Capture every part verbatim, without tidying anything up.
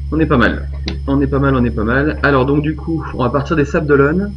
On est pas mal. On est pas mal, on est pas mal. Alors donc du coup, on va partir des Sables d'Olonne.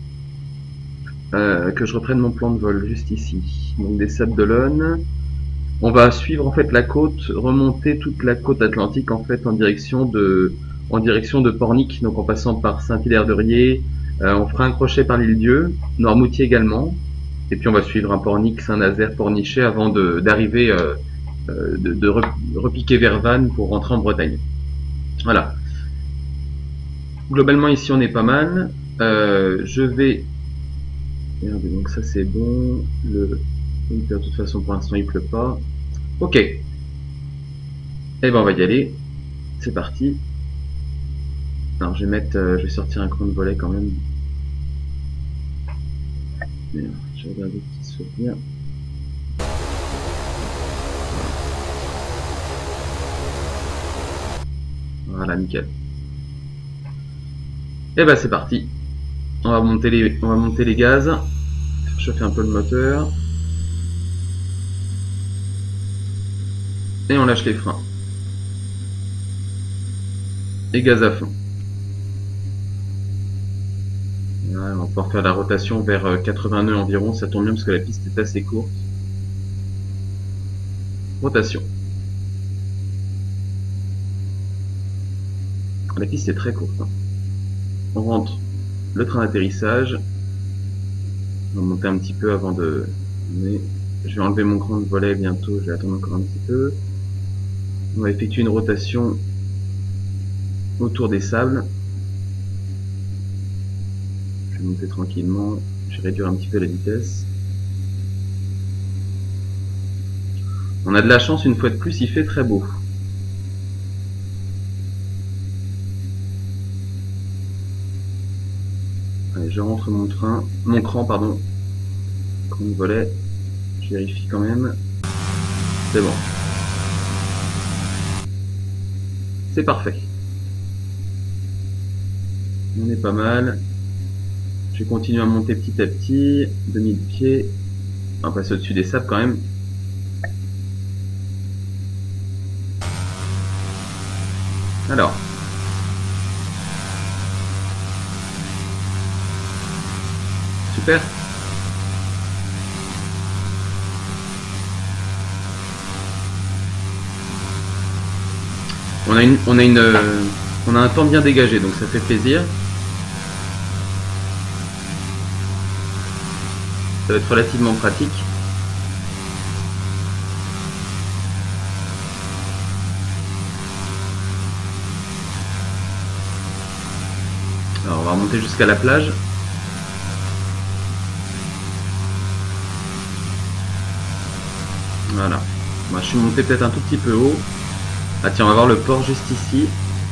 Euh, que je reprenne mon plan de vol juste ici. Donc des Sables d'Olonne. On va suivre en fait la côte, remonter toute la côte atlantique en fait en direction de, en direction de Pornic, donc en passant par Saint-Hilaire-de-Riez. Euh, on fera un crochet par l'Île-Dieu, Noirmoutier également. Et puis on va suivre un Pornic, Saint-Nazaire, Pornichet avant de, d'arriver, euh, euh, de, de repiquer vers Vannes pour rentrer en Bretagne. Voilà. Globalement ici on est pas mal. Euh, je vais... Regardez, donc ça c'est bon. Le... De toute façon pour l'instant il pleut pas. Ok. Et ben on va y aller. C'est parti. Alors je vais mettre, euh, je vais sortir un cran de volet quand même. Je vais regarder qu'il soit bien. Voilà, nickel. Et ben c'est parti. On va monter les, on va monter les gaz. Chauffer un peu le moteur. Et on lâche les freins. Et gaz à fond. Voilà, on va pouvoir faire la rotation vers quatre-vingts nœuds environ. Ça tombe bien parce que la piste est assez courte. Rotation. La piste est très courte. Hein. On rentre le train d'atterrissage. On va monter un petit peu avant de... Je vais enlever mon cran de volet bientôt. Je vais attendre encore un petit peu. On va effectuer une rotation autour des sables. Je vais monter tranquillement. Je vais réduire un petit peu la vitesse. On a de la chance, une fois de plus, il fait très beau. Allez, je rentre mon train, mon cran, pardon. Cran de volet. Je vérifie quand même. C'est bon. C'est parfait. On est pas mal. Je vais continuer à monter petit à petit. deux mille pieds. On va passer au-dessus des sables quand même. Alors. Super. On a une, on a une, euh, on a un temps bien dégagé, donc ça fait plaisir. Ça va être relativement pratique. Alors on va remonter jusqu'à la plage. Voilà. Moi je suis monté peut-être un tout petit peu haut. Ah tiens, on va voir le port juste ici.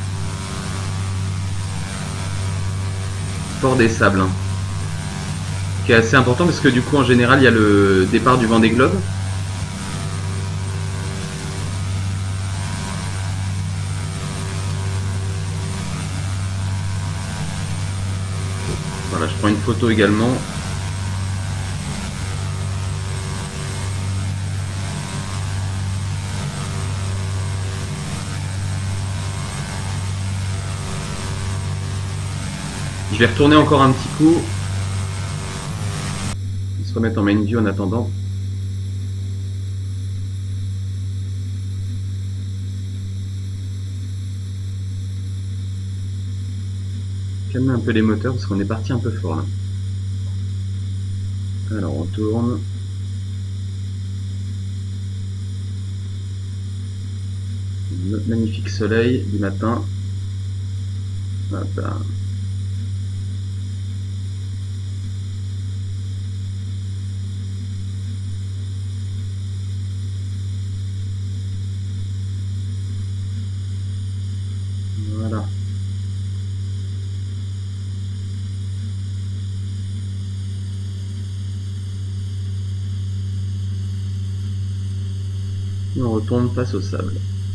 Port des Sables. Hein. Qui est assez important parce que du coup en général il y a le départ du Vendée Globe. Voilà, je prends une photo également. Je vais retourner encore un petit coup. On va se remettre en main view en attendant. Calmer un peu les moteurs parce qu'on est parti un peu fort là. Alors on tourne. Notre magnifique soleil du matin. Hop là. Voilà. Et on retourne face au sable.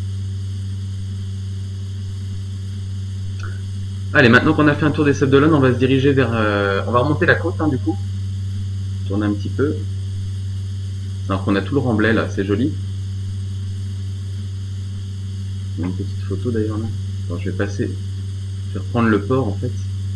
Allez, maintenant qu'on a fait un tour des Sables d'Olonne, on va se diriger vers... Euh, on va remonter la côte, hein, du coup. Tourner un petit peu. Alors qu'on a tout le remblai, là, c'est joli. Une petite photo, d'ailleurs, là. Bon, je vais passer. Je vais reprendre le port en fait.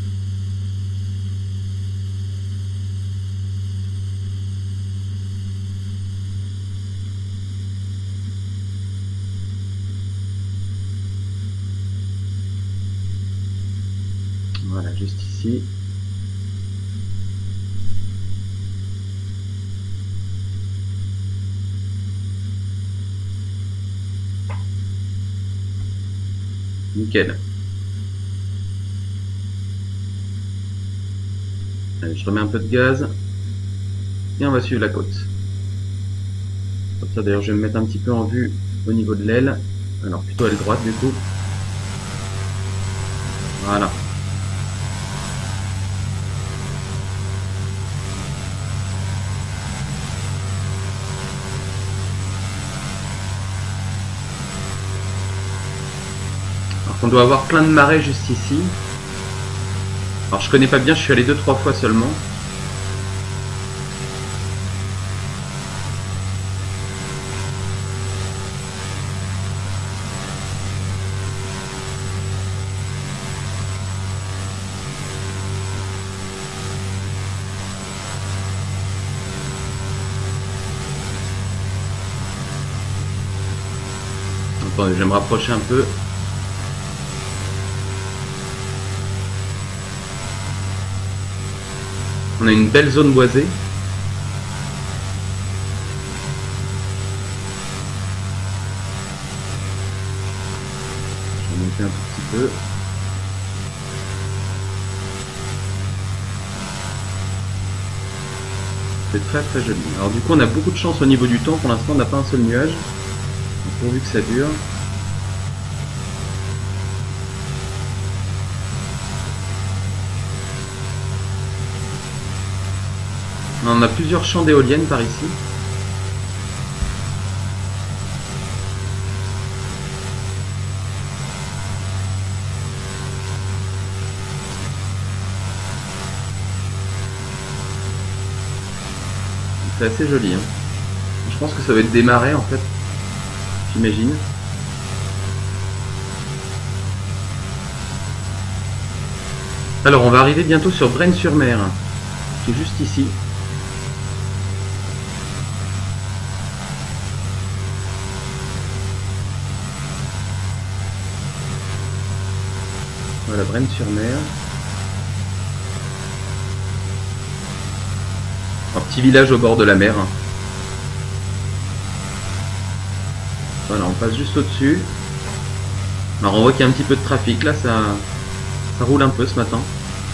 Voilà, juste ici. Nickel. Allez, je remets un peu de gaz. Et on va suivre la côte. Comme ça d'ailleurs je vais me mettre un petit peu en vue au niveau de l'aile. Alors plutôt aile droite du coup. Voilà. Alors on doit avoir plein de marais juste ici. Alors je connais pas bien, je suis allé deux trois fois seulement. Attendez, je vais me rapprocher un peu. On a une belle zone boisée. Je vais monter un tout petit peu. C'est très très joli. Alors du coup on a beaucoup de chance au niveau du temps. Pour l'instant on n'a pas un seul nuage. Donc, pourvu que ça dure. On a plusieurs champs d'éoliennes par ici. C'est assez joli. Hein. Je pense que ça va être des marais en fait. J'imagine. Alors on va arriver bientôt sur Braine-sur-Mer, qui est juste ici. Voilà, Braine-sur-Mer. Un petit village au bord de la mer. Voilà, on passe juste au-dessus. Alors on voit qu'il y a un petit peu de trafic, là ça, ça roule un peu ce matin.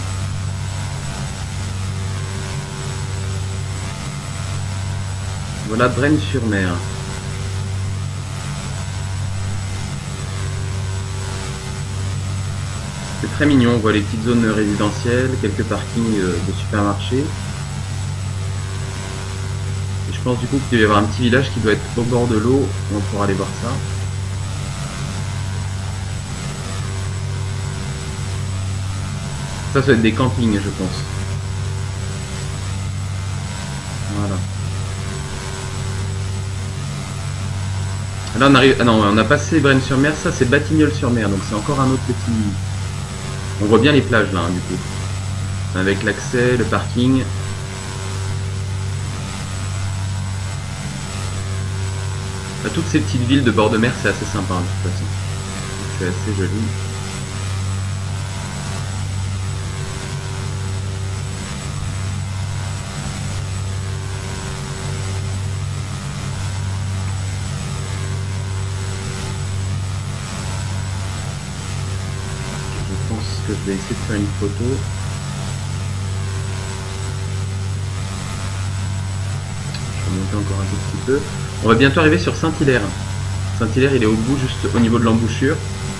Voilà Braine-sur-Mer. C'est très mignon, on voit les petites zones résidentielles, quelques parkings de supermarchés. Et je pense du coup qu'il doit y avoir un petit village qui doit être au bord de l'eau, on pourra aller voir ça. Ça, ça va être des campings, je pense. Voilà. Là on arrive. Ah non, on a passé Braine-sur-Mer, ça c'est Batignolles-sur-Mer, donc c'est encore un autre petit. On voit bien les plages là, hein, du coup. Avec l'accès, le parking. Là, toutes ces petites villes de bord de mer, c'est assez sympa hein, de toute façon. C'est assez joli. Je vais essayer de faire une photo. Je vais monter encore un tout petit peu. On va bientôt arriver sur Saint-Hilaire. Saint-Hilaire, il est au bout, juste au niveau de l'embouchure.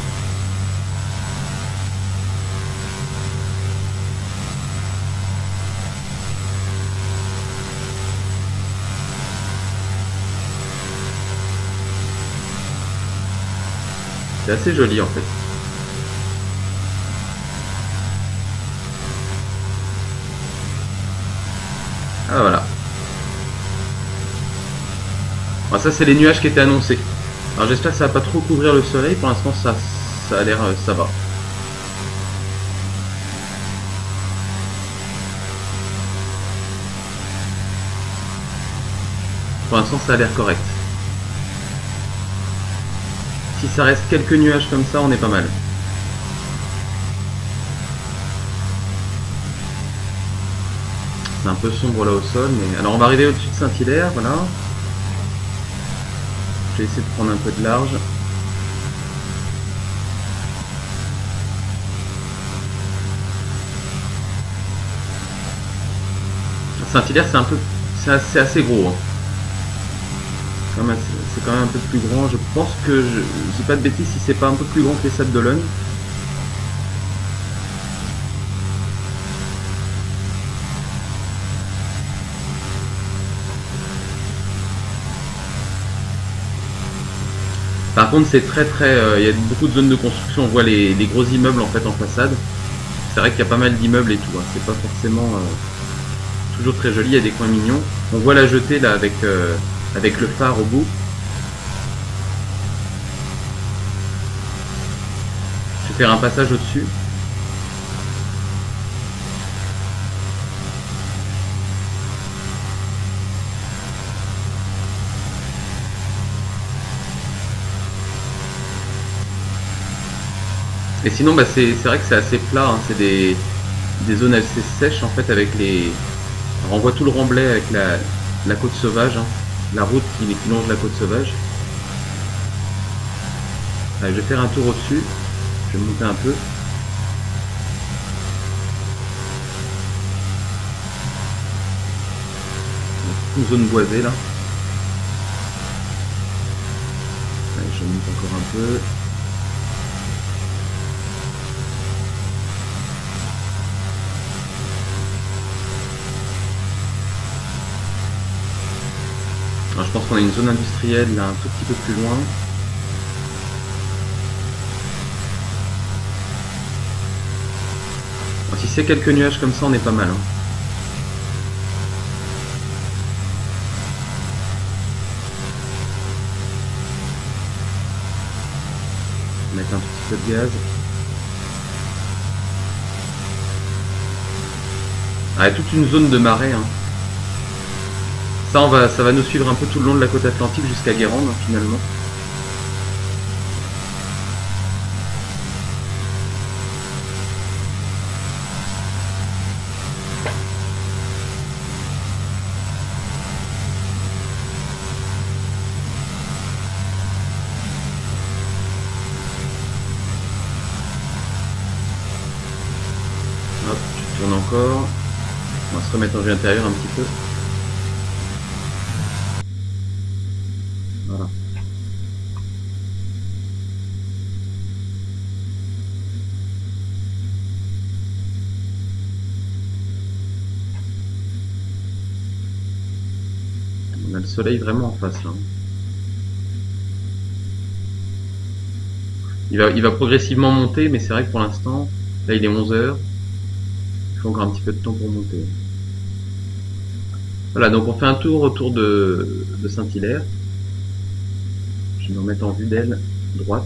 C'est assez joli en fait. Ah voilà. Alors ça c'est les nuages qui étaient annoncés. Alors j'espère que ça va pas trop couvrir le soleil. Pour l'instant ça ça a l'air, ça va. Pour l'instant, ça a l'air correct. Si ça reste quelques nuages comme ça, on est pas mal. C'est un peu sombre là au sol, mais... Alors on va arriver au-dessus de Saint-Hilaire, voilà. Je vais essayer de prendre un peu de large. Saint-Hilaire, c'est un peu... c'est assez, assez gros. Hein. C'est quand même un peu plus grand. Je pense que... Je dis pas de bêtises si c'est pas un peu plus grand que les Sables d'Olonne. Par contre, c'est très très... Euh, il y a beaucoup de zones de construction, on voit les, les gros immeubles en fait en façade. C'est vrai qu'il y a pas mal d'immeubles et tout, hein. C'est pas forcément euh, toujours très joli, il y a des coins mignons. On voit la jetée là avec, euh, avec le phare au bout. Je vais faire un passage au-dessus. Et sinon, bah, c'est vrai que c'est assez plat, hein. C'est des, des zones assez sèches en fait avec les... Alors, on voit tout le remblai avec la, la côte sauvage, hein. La route qui, qui longe la côte sauvage. Allez, je vais faire un tour au-dessus, je vais monter un peu. Une zone boisée là. Allez, je monte encore un peu. Alors, je pense qu'on a une zone industrielle là un tout petit peu plus loin. Alors, si c'est quelques nuages comme ça, on est pas mal. Hein. Mettre un tout petit peu de gaz. Ah, et toute une zone de marais. Hein. Ça, on va, ça va nous suivre un peu tout le long de la côte atlantique jusqu'à Guérande, hein, finalement. Hop, je tourne encore. On va se remettre en vue intérieure un petit peu. Voilà. On a le soleil vraiment en face là. Il va, il va progressivement monter, mais c'est vrai que pour l'instant, là il est onze heures. Il faut encore un petit peu de temps pour monter. Voilà, donc on fait un tour autour de, de Saint-Hilaire. Je vais me remettre en vue d'aile droite.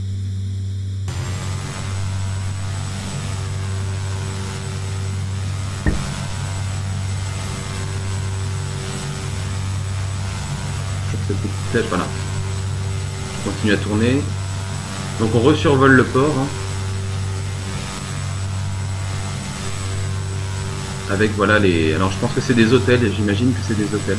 Sur cette petite flèche, voilà. Je continue à tourner. Donc on resurvole le port. Hein. Avec voilà les... Alors je pense que c'est des hôtels, et j'imagine que c'est des hôtels.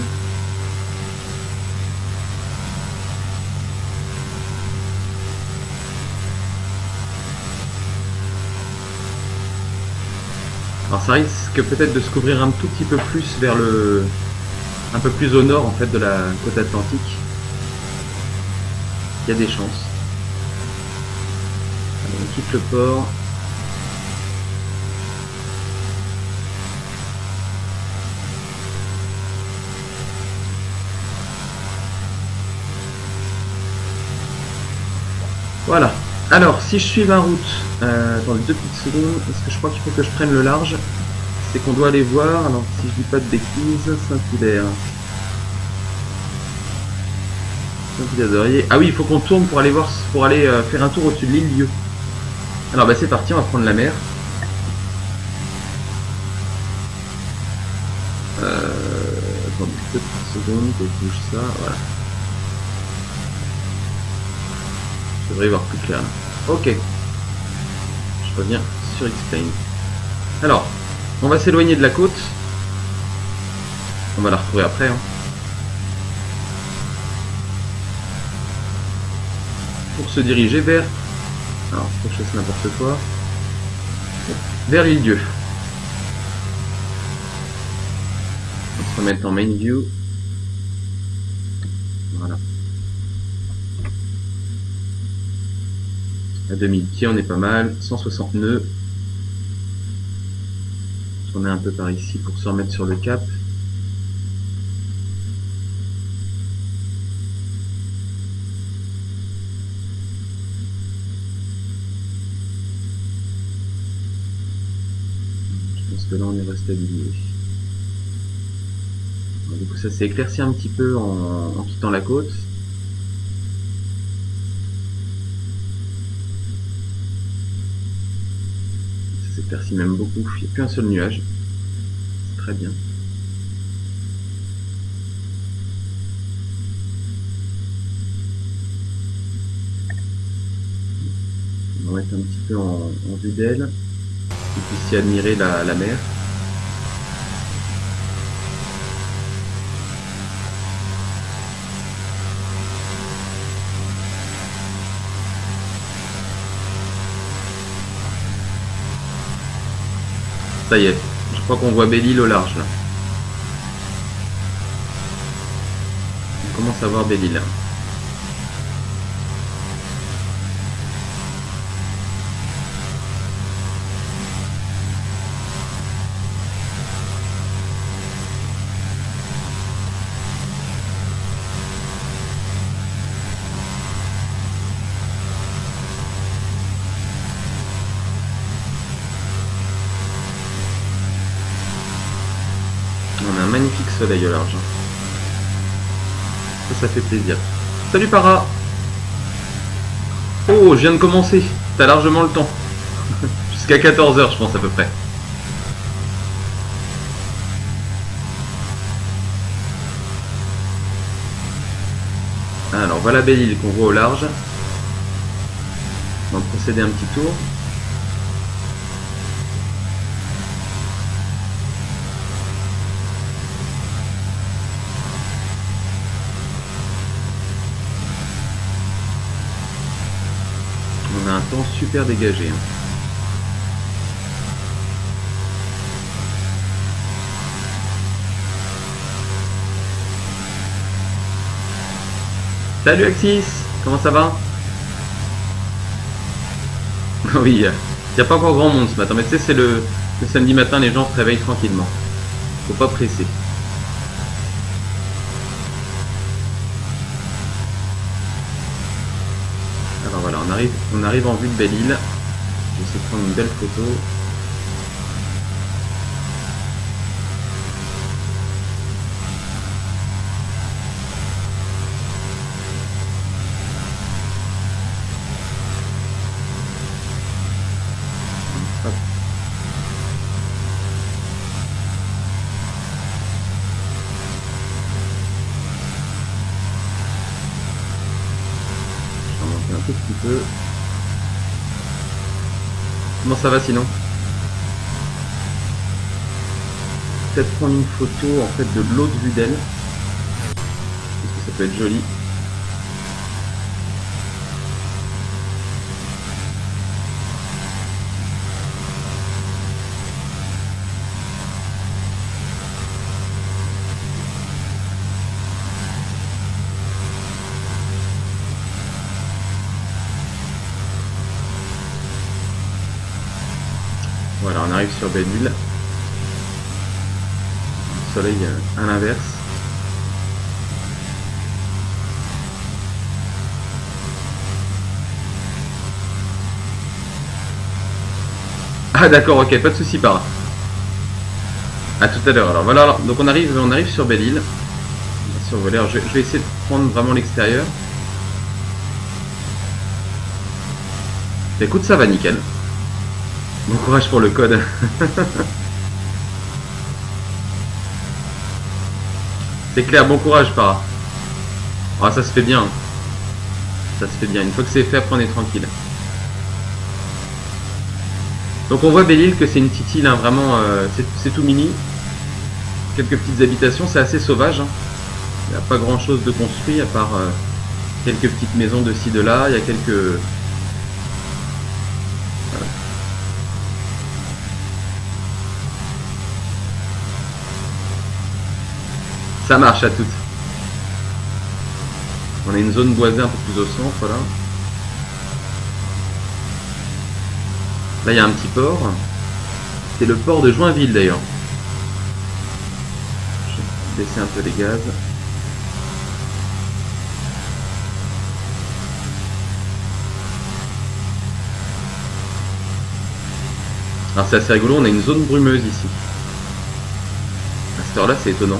Alors ça risque peut-être de se couvrir un tout petit peu plus vers le... un peu plus au nord en fait de la côte atlantique. Il y a des chances. Alors, on quitte le port. Voilà. Alors, si je suis ma route, euh, attendez deux petites secondes, parce que je crois qu'il faut que je prenne le large. C'est qu'on doit aller voir, alors si je dis pas de bêtises, Saint-Hilaire. Saint-Hilaire-de-Riez. Ah oui, il faut qu'on tourne pour aller voir, pour aller euh, faire un tour au-dessus de l'île Lieu. Alors bah c'est parti, on va prendre la mer. Euh... Attendez, deux petites secondes que je bouge ça, voilà. Je devrais y voir plus clair. Ok. Je reviens sur Explain. Alors, on va s'éloigner de la côte. On va la retrouver après. Hein. Pour se diriger vers... Alors, faut que je fasse n'importe quoi. Vers l'île Dieu. On va se remettre en main view. Voilà. À deux mille pieds, on est pas mal. cent soixante nœuds. On est un peu par ici pour se remettre sur le cap. Je pense que là on est restabilisé. Du coup ça s'est éclairci un petit peu en, en quittant la côte. Ça s'éclaircit même beaucoup, il n'y a plus un seul nuage. C'est très bien. On va mettre un petit peu en, en vue d'elle. Vous puissiez admirer la, la mer. Ça y est, je crois qu'on voit Belle-Île au large là. On commence à voir Belle-Île. On a un magnifique soleil au large. Ça, ça fait plaisir. Salut Para! Oh, je viens de commencer. T'as largement le temps. Jusqu'à quatorze heures, je pense, à peu près. Alors, voilà Belle-Île qu'on voit au large. On va procéder un petit tour. On a un temps super dégagé. Salut Axis, comment ça va? Oui, il n'y a pas encore grand monde ce matin, mais tu sais, c'est le, le samedi matin, les gens se réveillent tranquillement. Faut pas presser. Alors voilà, on arrive, on arrive en vue de Belle-Île. Je vais essayer de prendre une belle photo. Hop. Je vais remonter un tout petit peu. Comment ça va sinon? Peut-être prendre une photo en fait de l'autre vue d'elle. Parce que ça peut être joli. Voilà, on arrive sur Belle-Île. Le soleil à l'inverse. Ah d'accord, ok, pas de souci par là. À tout à l'heure. Alors voilà, alors, donc on arrive, on arrive sur Belle-Île. On va survoler. Alors, je, je vais essayer de prendre vraiment l'extérieur. Écoute, ça va nickel. Bon courage pour le code. C'est clair, bon courage, Para. Ah, ça se fait bien. Ça se fait bien. Une fois que c'est fait, après on est tranquille. Donc on voit Belle-Île que c'est une petite île, hein, vraiment, euh, c'est tout mini. Quelques petites habitations, c'est assez sauvage. Hein. Il n'y a pas grand chose de construit à part euh, quelques petites maisons de ci, de là. Il y a quelques... Voilà. Ça marche à toutes. On a une zone boisée un peu plus au centre, là. Là, il y a un petit port. C'est le port de Joinville, d'ailleurs. Je vais baisser un peu les gaz. Alors, c'est assez rigolo, on a une zone brumeuse ici. À cette heure-là, c'est étonnant.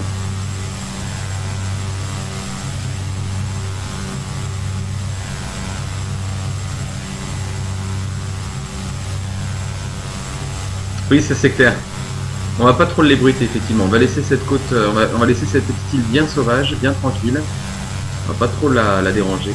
Oui, c'est clair. On va pas trop l'ébruiter, effectivement. On va laisser cette côte, euh, on, va, on va laisser cette petite île bien sauvage, bien tranquille. On va pas trop la, la déranger.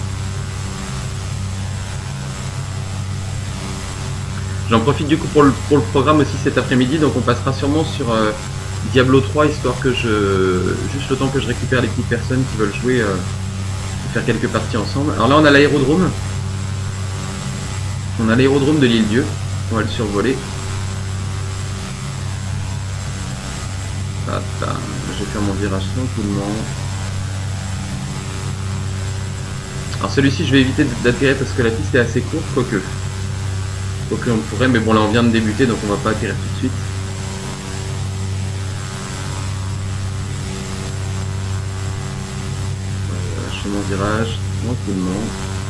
J'en profite du coup pour le, pour le programme aussi cet après-midi, donc on passera sûrement sur euh, Diablo trois, histoire que je... juste le temps que je récupère les petites personnes qui veulent jouer, euh, faire quelques parties ensemble. Alors là, on a l'aérodrome. On a l'aérodrome de l'île Dieu. On va le survoler. Attends, je vais faire mon virage tranquillement. Alors celui-ci, je vais éviter d'atterrir parce que la piste est assez courte, quoique. Quoique on pourrait, mais bon là on vient de débuter, donc on va pas atterrir tout de suite. Voilà, je fais mon virage tranquillement.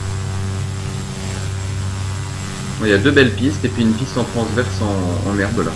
Bon, il y a deux belles pistes et puis une piste en transverse en, en herbe là.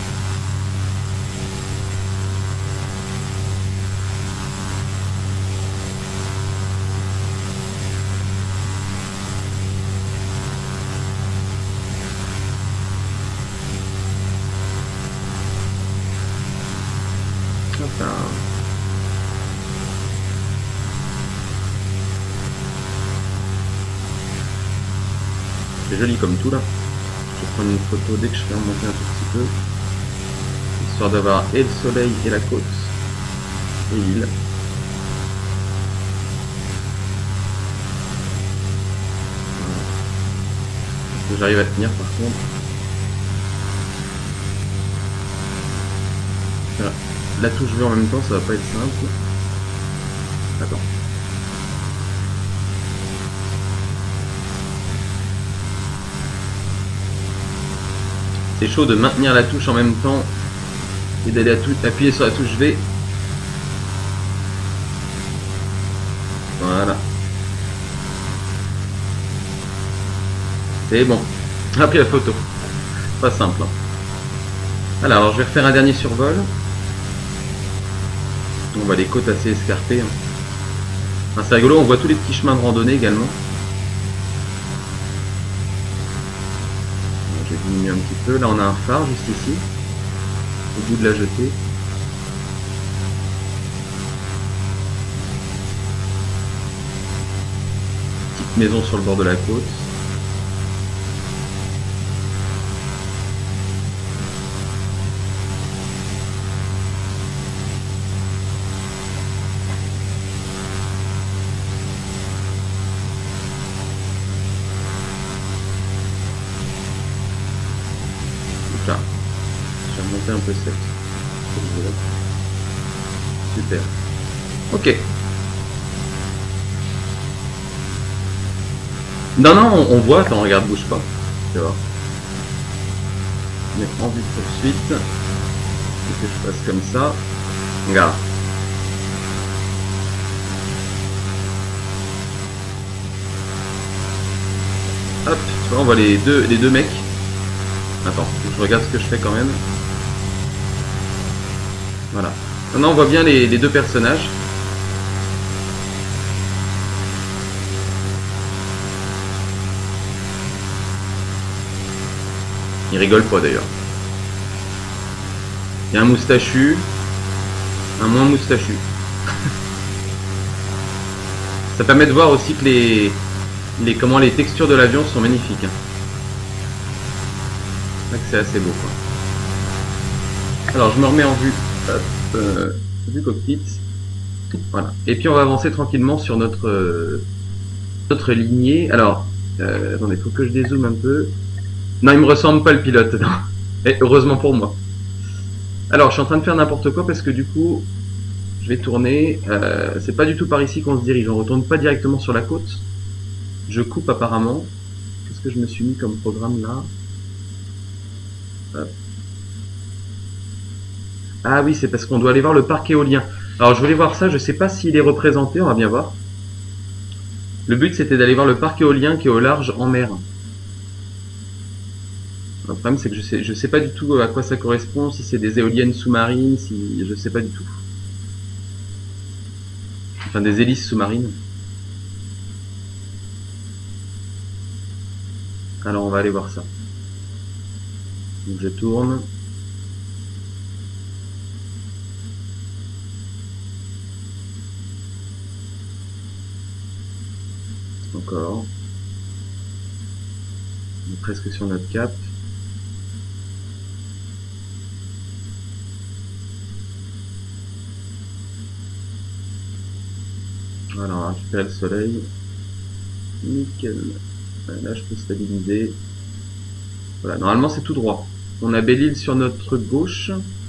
C'est joli comme tout là. Je vais prendre une photo dès que je fais remonter un tout petit peu. Histoire d'avoir et le soleil et la côte. Et l'île. Voilà. J'arrive à tenir par contre. Voilà. La touche V en même temps, ça va pas être simple. Attends. C'est chaud de maintenir la touche en même temps et d'aller appuyer sur la touche V. Voilà. C'est bon. Après la photo. Pas simple. Hein. Alors, alors, je vais refaire un dernier survol. On voit les côtes assez escarpées. Hein. Enfin, c'est rigolo, on voit tous les petits chemins de randonnée également. Je vais diminuer un petit peu. Là, on a un phare juste ici, au bout de la jetée. Petite maison sur le bord de la côte. Là, je vais remonter un peu cette. Super. Ok. Non, non, on, on voit. Attends, regarde, bouge pas. Tu vois. Mais en vue de poursuite. Il faut que je fasse comme ça. Regarde. Hop, tu vois, on voit les deux, les deux mecs. Attends, je regarde ce que je fais quand même. Voilà. Maintenant on voit bien les, les deux personnages. Il rigole pas d'ailleurs. Il y a un moustachu, un moins moustachu. Ça permet de voir aussi que les, les, comment les textures de l'avion sont magnifiques. C'est assez beau quoi. Alors je me remets en vue, hop, euh, vue cockpit. Voilà. Et puis on va avancer tranquillement sur notre, euh, notre lignée. Alors, euh, attendez, faut que je dézoome un peu. Non, il me ressemble pas le pilote. Non. Et heureusement pour moi. Alors, je suis en train de faire n'importe quoi parce que du coup, je vais tourner. Euh, c'est pas du tout par ici qu'on se dirige. On retourne pas directement sur la côte. Je coupe apparemment. Qu'est-ce que je me suis mis comme programme là? Hop. Ah oui, c'est parce qu'on doit aller voir le parc éolien. Alors, je voulais voir ça. Je sais pas s'il est représenté. On va bien voir. Le but, c'était d'aller voir le parc éolien qui est au large en mer. Le problème, c'est que je sais, je sais pas du tout à quoi ça correspond, si c'est des éoliennes sous-marines, si je sais pas du tout. Enfin, des hélices sous-marines. Alors, on va aller voir ça. Donc, je tourne. Encore. On est presque sur notre cap. Voilà, on va récupérer le soleil. Nickel. Là, je peux stabiliser. Voilà, normalement, c'est tout droit. On a Belle-Île sur notre gauche.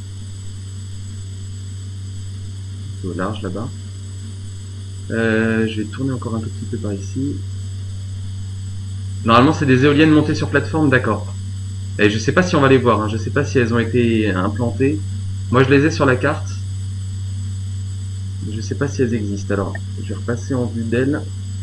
Au large, là-bas. Euh, je vais tourner encore un tout petit peu par ici. Normalement, c'est des éoliennes montées sur plateforme, d'accord. Et je sais pas si on va les voir, hein. Je sais pas si elles ont été implantées. Moi, je les ai sur la carte. Je sais pas si elles existent. Alors, je vais repasser en vue d'elles.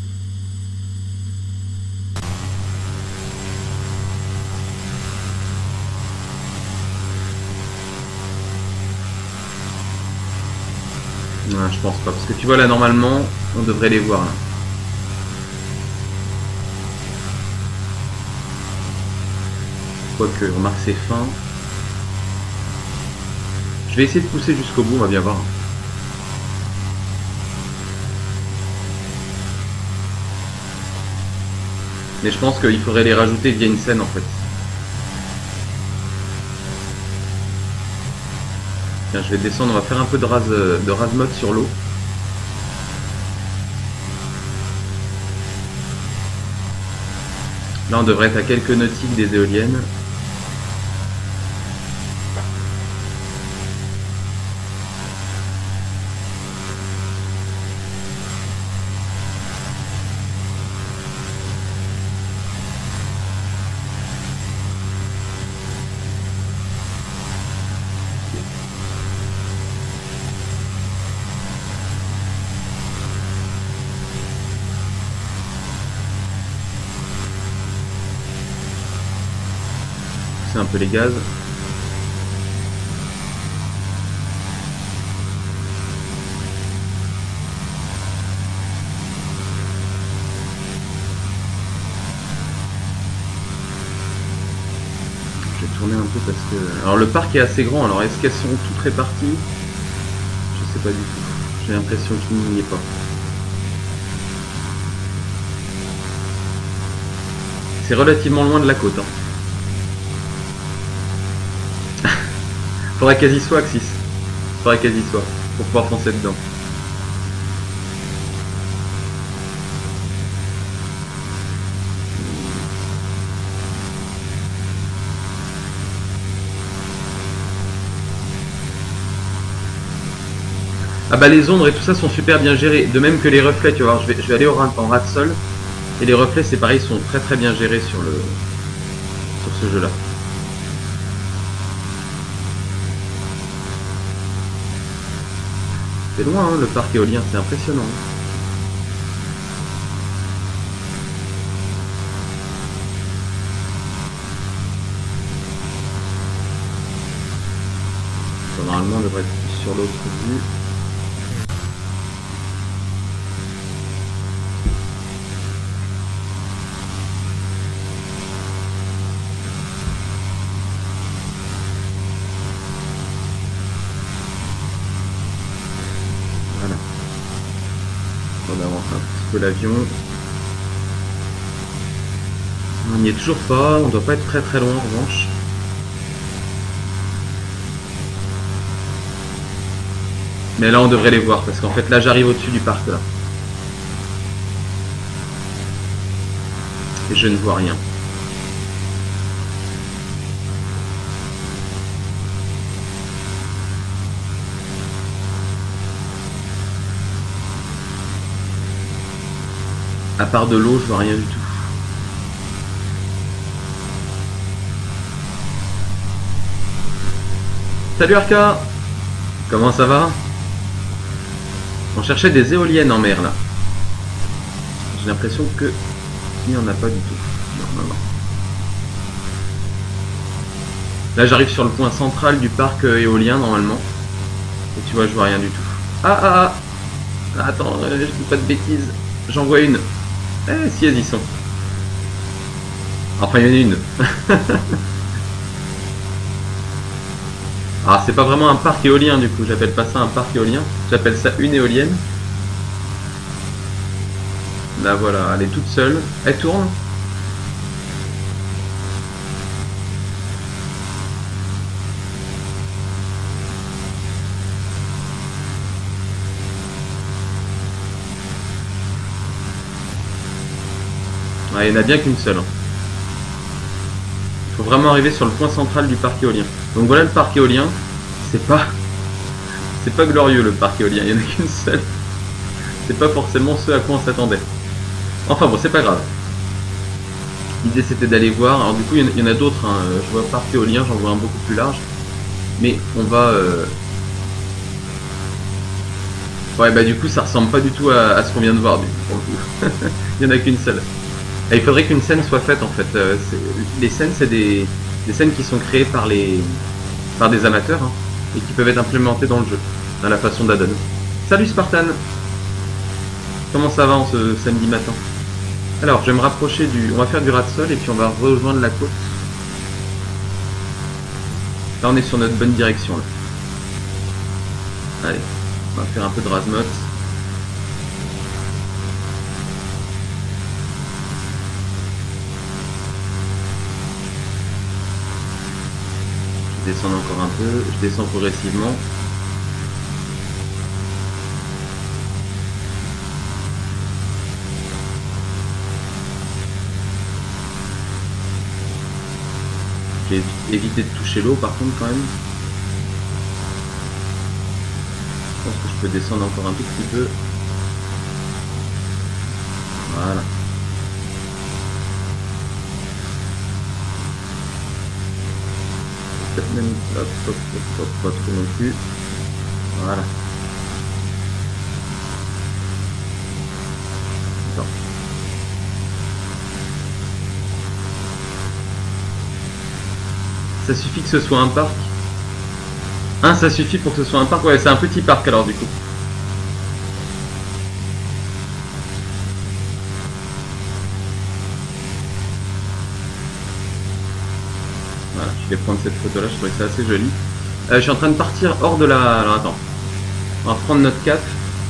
Non, je pense pas. Parce que tu vois, là, normalement, on devrait les voir. Là. Quoique, remarque, c'est fin. Je vais essayer de pousser jusqu'au bout, on va bien voir. Mais je pense qu'il faudrait les rajouter via une scène en fait. Tiens, je vais descendre, on va faire un peu de rase, de rase mode sur l'eau. Là on devrait être à quelques nautiques des éoliennes. C'est un peu les gaz. Je vais tourner un peu parce que... Alors le parc est assez grand, alors est-ce qu'elles sont toutes réparties? Je sais pas du tout. J'ai l'impression qu'il n'y est pas. C'est relativement loin de la côte. Hein. Faudrait qu'elles y soient, Axis. Faudrait qu'elles y soient, pour pouvoir foncer dedans. Ah bah les ombres et tout ça sont super bien gérés, de même que les reflets, tu vois. Je vais, je vais aller au, en ras de sol, et les reflets c'est pareil, sont très très bien gérés sur le sur ce jeu là. C'est loin hein, le parc éolien, c'est impressionnant. Normalement on devrait être sur l'autre vue. l'avion. On n'y est toujours pas, on doit pas être très très loin en revanche. Mais là on devrait les voir parce qu'en fait là j'arrive au-dessus du parc là. Et je ne vois rien. À part de l'eau, je vois rien du tout. Salut Arca! Comment ça va? On cherchait des éoliennes en mer là. J'ai l'impression que il n'y en a pas du tout. Non, non, non. Là j'arrive sur le point central du parc éolien normalement. Et tu vois, je vois rien du tout. Ah ah ah! Attends, euh, je dis pas de bêtises. J'en vois une. Eh si, elles y sont. Enfin, il y en a une. Ah, c'est pas vraiment un parc éolien du coup, j'appelle pas ça un parc éolien, j'appelle ça une éolienne. Là voilà, elle est toute seule, elle tourne. Ah, il n'y en a bien qu'une seule. Il faut vraiment arriver sur le point central du parc éolien. Donc voilà le parc éolien, c'est pas c'est pas glorieux le parc éolien, il n'y en a qu'une seule. C'est pas forcément ce à quoi on s'attendait. Enfin bon, c'est pas grave. L'idée c'était d'aller voir, alors du coup il y en a, a d'autres, hein. Je vois parc éolien, j'en vois un beaucoup plus large. Mais on va... Euh... Ouais bah du coup ça ressemble pas du tout à, à ce qu'on vient de voir du coup, pour le coup. Il n'y en a qu'une seule. Et il faudrait qu'une scène soit faite en fait. Euh, les scènes c'est des... des scènes qui sont créées par les par des amateurs hein, et qui peuvent être implémentées dans le jeu, dans la façon d'addon. Salut Spartan! Comment ça va en ce samedi matin? Alors, je vais me rapprocher du... On va faire du rat de sol et puis on va rejoindre la côte. Là, on est sur notre bonne direction. Là. Allez, on va faire un peu de razmot. Je descends encore un peu, je descends progressivement. J'ai évité de toucher l'eau par contre quand même. Je pense que je peux descendre encore un tout petit peu. Voilà. Peut-être même hop, hop, hop, hop, pas trop non plus. Voilà. Attends. Ça suffit que ce soit un parc. Hein, ça suffit pour que ce soit un parc. Ouais, c'est un petit parc alors du coup. Voilà, je vais prendre cette photo là, je trouvais ça assez joli. Euh, je suis en train de partir hors de la... Alors attends. On va prendre notre cap.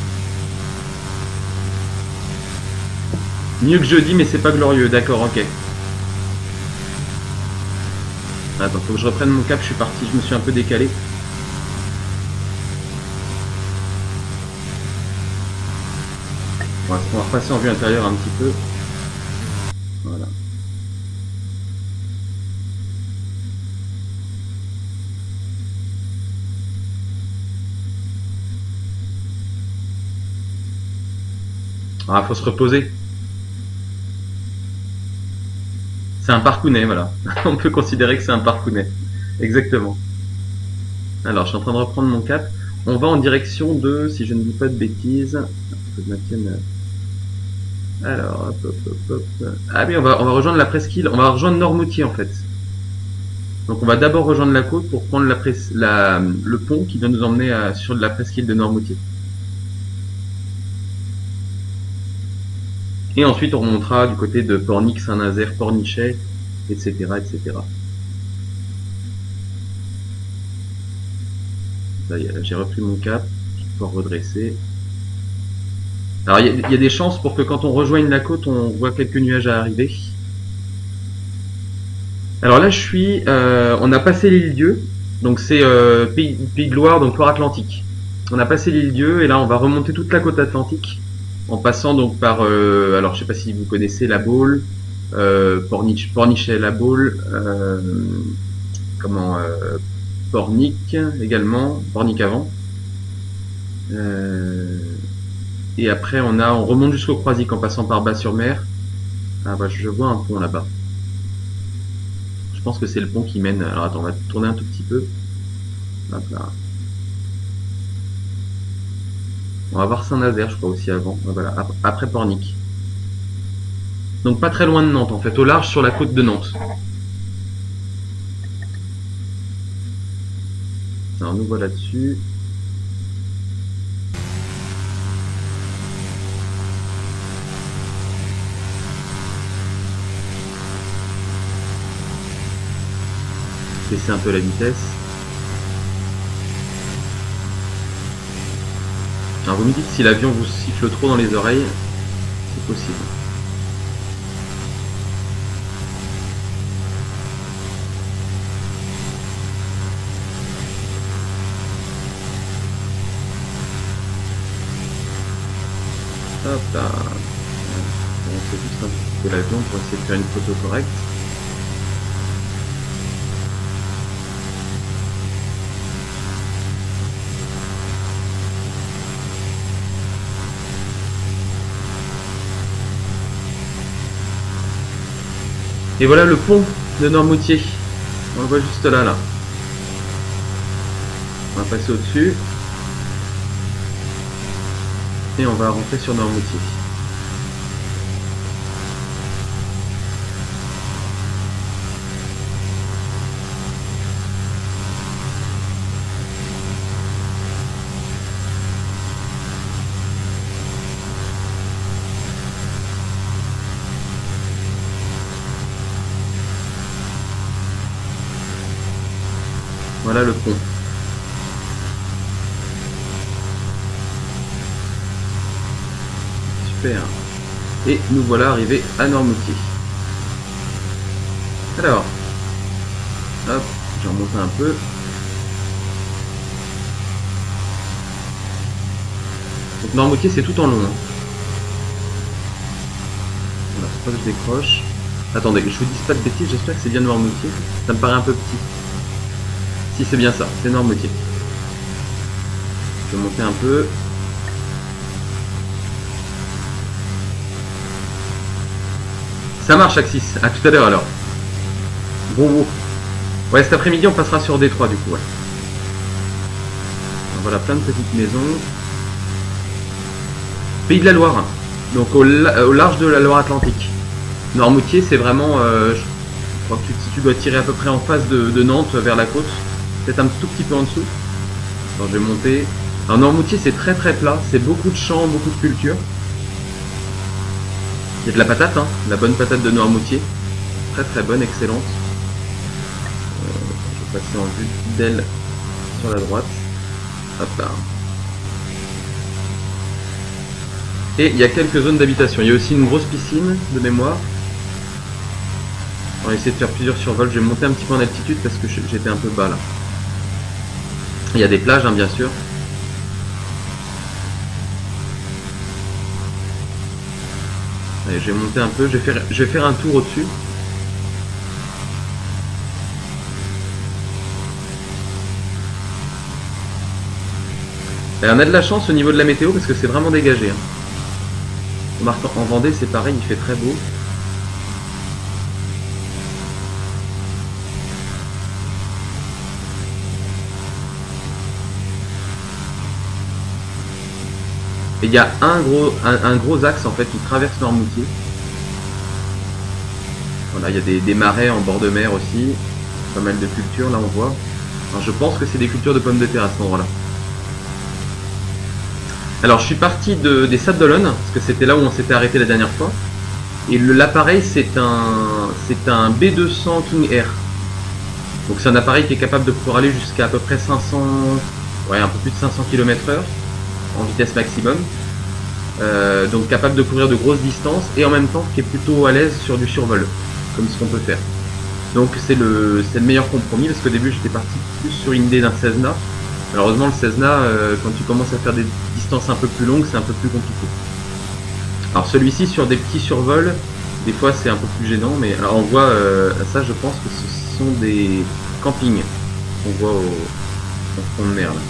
Mieux que jeudi, mais c'est pas glorieux. D'accord, ok. Attends, faut que je reprenne mon cap, je suis parti, je me suis un peu décalé. On va, on va repasser en vue intérieure un petit peu. Voilà. Ah, faut se reposer. C'est un parcounet, voilà. On peut considérer que c'est un parcounet. Exactement. Alors, je suis en train de reprendre mon cap. On va en direction de, si je ne dis pas de bêtises... Faut que je maintienne... Alors, hop, hop, hop, hop. Ah oui, on va, on va rejoindre la presqu'île. On va rejoindre Noirmoutier, en fait. Donc, on va d'abord rejoindre la côte pour prendre la pres... la... le pont qui va nous emmener à... sur la presqu'île de Noirmoutier. Et ensuite, on remontera du côté de Pornic, Saint-Nazaire, Pornichet, et cetera, et cetera. Ça y est, j'ai repris mon cap. Je vais pouvoir redresser. Alors il y, y a des chances pour que quand on rejoigne la côte, on voit quelques nuages à arriver. Alors là, je suis, euh, on a passé l'île Dieu, donc c'est euh, Pays, Pays de Loire, donc Loire-Atlantique. On a passé l'île Dieu et là, on va remonter toute la côte atlantique en passant donc par, euh, alors je sais pas si vous connaissez la Baule, euh, Pornic, Pornichet, la Baule, euh, comment, euh, Pornic également, Pornic avant. Euh, et après, on a, on remonte jusqu'au Croisic en passant par Bas-sur-Mer. Ah bah, je vois un pont là-bas. Je pense que c'est le pont qui mène. Alors attends, on va tourner un tout petit peu. Hop là. On va voir Saint-Nazaire, je crois aussi avant. Voilà, après Pornic. Donc pas très loin de Nantes en fait, au large sur la côte de Nantes. Alors nous voilà dessus. Baisser un peu la vitesse. Alors vous me dites si l'avion vous siffle trop dans les oreilles, c'est possible. Hop là. On fait juste un petit peu l'avion pour essayer de faire une photo correcte. Et voilà le pont de Noirmoutier. On le voit juste là, là. On va passer au-dessus. Et on va rentrer sur Noirmoutier. Voilà le pont. Super. Et nous voilà arrivés à Noirmoutier. Alors, hop, je vais remonter un peu. Donc Noirmoutier c'est tout en long. Hein. Voilà, faut pas que je décroche. Attendez, que je vous dise pas de bêtises, j'espère que c'est bien Noirmoutier. Ça me paraît un peu petit. Si c'est bien ça, c'est Noirmoutier. Je vais monter un peu. Ça marche Axis, à tout à l'heure alors. Bon, bon. Ouais, cet après-midi on passera sur Détroit du coup. Ouais. Alors, voilà, plein de petites maisons. Pays de la Loire, donc au, au large de la Loire-Atlantique. Noirmoutier c'est vraiment, euh, je crois que tu, si tu dois tirer à peu près en face de, de Nantes vers la côte. Peut-être un tout petit peu en dessous. Alors je vais monter. Alors Noirmoutier c'est très très plat, c'est beaucoup de champs, beaucoup de culture. Il y a de la patate, hein, la bonne patate de Noirmoutier. Très très bonne, excellente. Euh, je vais passer en vue d'elle sur la droite. Hop là. Et il y a quelques zones d'habitation. Il y a aussi une grosse piscine de mémoire. On va essayer de faire plusieurs survols. Je vais monter un petit peu en altitude parce que j'étais un peu bas là. Il y a des plages, hein, bien sûr. Allez, je vais monter un peu. Je vais faire, je vais faire un tour au-dessus. Et on a de la chance au niveau de la météo parce que c'est vraiment dégagé. Hein. En Vendée, c'est pareil, il fait très beau. Et il y a un gros, un, un gros axe en fait qui traverse Noirmoutier. Voilà, il y a des, des marais en bord de mer aussi. Pas mal de cultures, là on voit. Alors, je pense que c'est des cultures de pommes de terre à cet endroit-là. Alors je suis parti de, des Sables d'Olonne, parce que c'était là où on s'était arrêté la dernière fois. Et l'appareil c'est un, c'est un B deux cents King Air. Donc c'est un appareil qui est capable de pouvoir aller jusqu'à à peu près cinq cents, ouais, un peu plus de cinq cents kilomètres heure en vitesse maximum. euh, donc capable de couvrir de grosses distances, et en même temps qui est plutôt à l'aise sur du survol, comme ce qu'on peut faire. Donc c'est le, c'est le meilleur compromis, parce qu'au début j'étais parti plus sur une idée d'un Cessna. Malheureusement le Cessna, euh, quand tu commences à faire des distances un peu plus longues, c'est un peu plus compliqué. Alors celui-ci sur des petits survols, des fois c'est un peu plus gênant, mais alors on voit, euh, ça je pense que ce sont des campings qu'on voit au, au fond de mer là.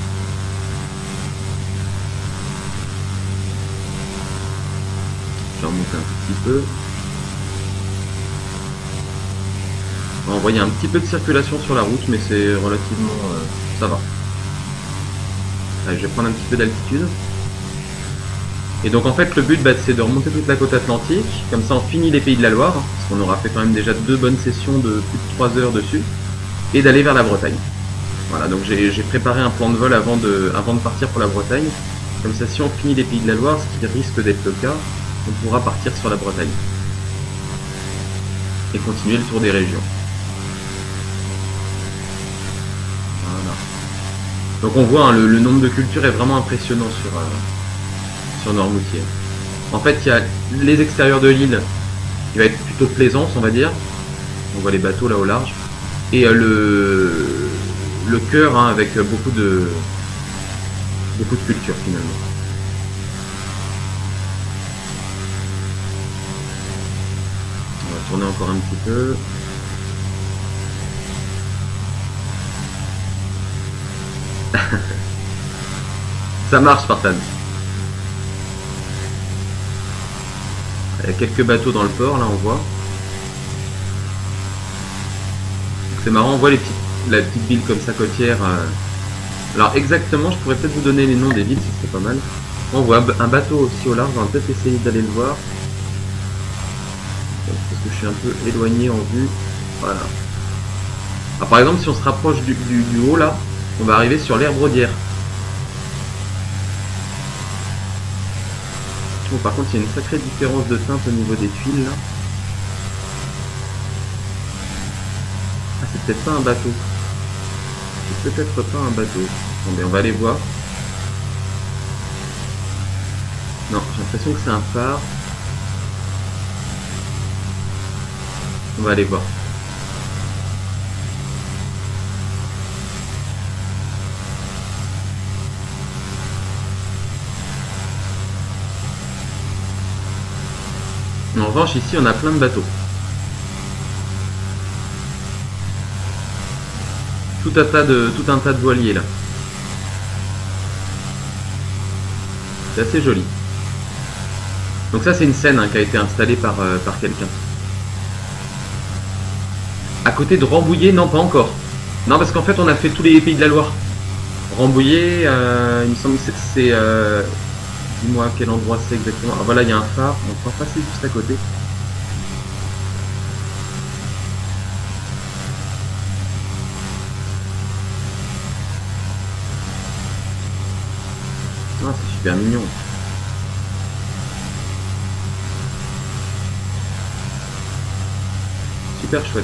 Je vais remonter un petit peu. On voit il y a un petit peu de circulation sur la route, mais c'est relativement, euh, ça va. Allez, je vais prendre un petit peu d'altitude. Et donc en fait le but bah, c'est de remonter toute la côte atlantique, comme ça on finit les Pays de la Loire, parce qu'on aura fait quand même déjà deux bonnes sessions de plus de trois heures dessus, et d'aller vers la Bretagne. Voilà, donc j'ai préparé un plan de vol avant de, avant de partir pour la Bretagne, comme ça si on finit les Pays de la Loire, ce qui risque d'être le cas, on pourra partir sur la Bretagne. Et continuer le tour des régions. Voilà. Donc on voit, hein, le, le nombre de cultures est vraiment impressionnant sur... Euh, sur Noirmoutier. En fait, il y a les extérieurs de l'île qui va être plutôt plaisance, on va dire. On voit les bateaux là au large. Et euh, le, le cœur hein, avec beaucoup de beaucoup de culture finalement. On va tourner encore un petit peu. Ça marche, Spartan. Il y a quelques bateaux dans le port, là on voit. C'est marrant, on voit les petites, la petite ville comme ça côtière. Euh... Alors exactement, je pourrais peut-être vous donner les noms des villes, ce serait pas mal. On voit un bateau aussi au large, on va peut-être essayer d'aller le voir. Parce que je suis un peu éloigné en vue. Voilà. Alors, par exemple, si on se rapproche du, du, du haut là, on va arriver sur l'aire Brodière. Oh, par contre, il y a une sacrée différence de teinte au niveau des tuiles là. Ah, c'est peut-être pas un bateau. C'est peut-être pas un bateau. Bon, mais on va aller voir. Non, j'ai l'impression que c'est un phare. On va aller voir. En revanche, ici, on a plein de bateaux. Tout un tas de, tout un tas de voiliers, là. C'est assez joli. Donc ça, c'est une scène hein, qui a été installée par, euh, par quelqu'un. À côté de Rambouillet, non, pas encore. Non, parce qu'en fait, on a fait tous les Pays de la Loire. Rambouillet, euh, il me semble que c'est... Euh, dis-moi à quel endroit c'est exactement. Ah, voilà, il y a un phare. On va passer juste à côté. Ah, c'est super mignon. Super chouette.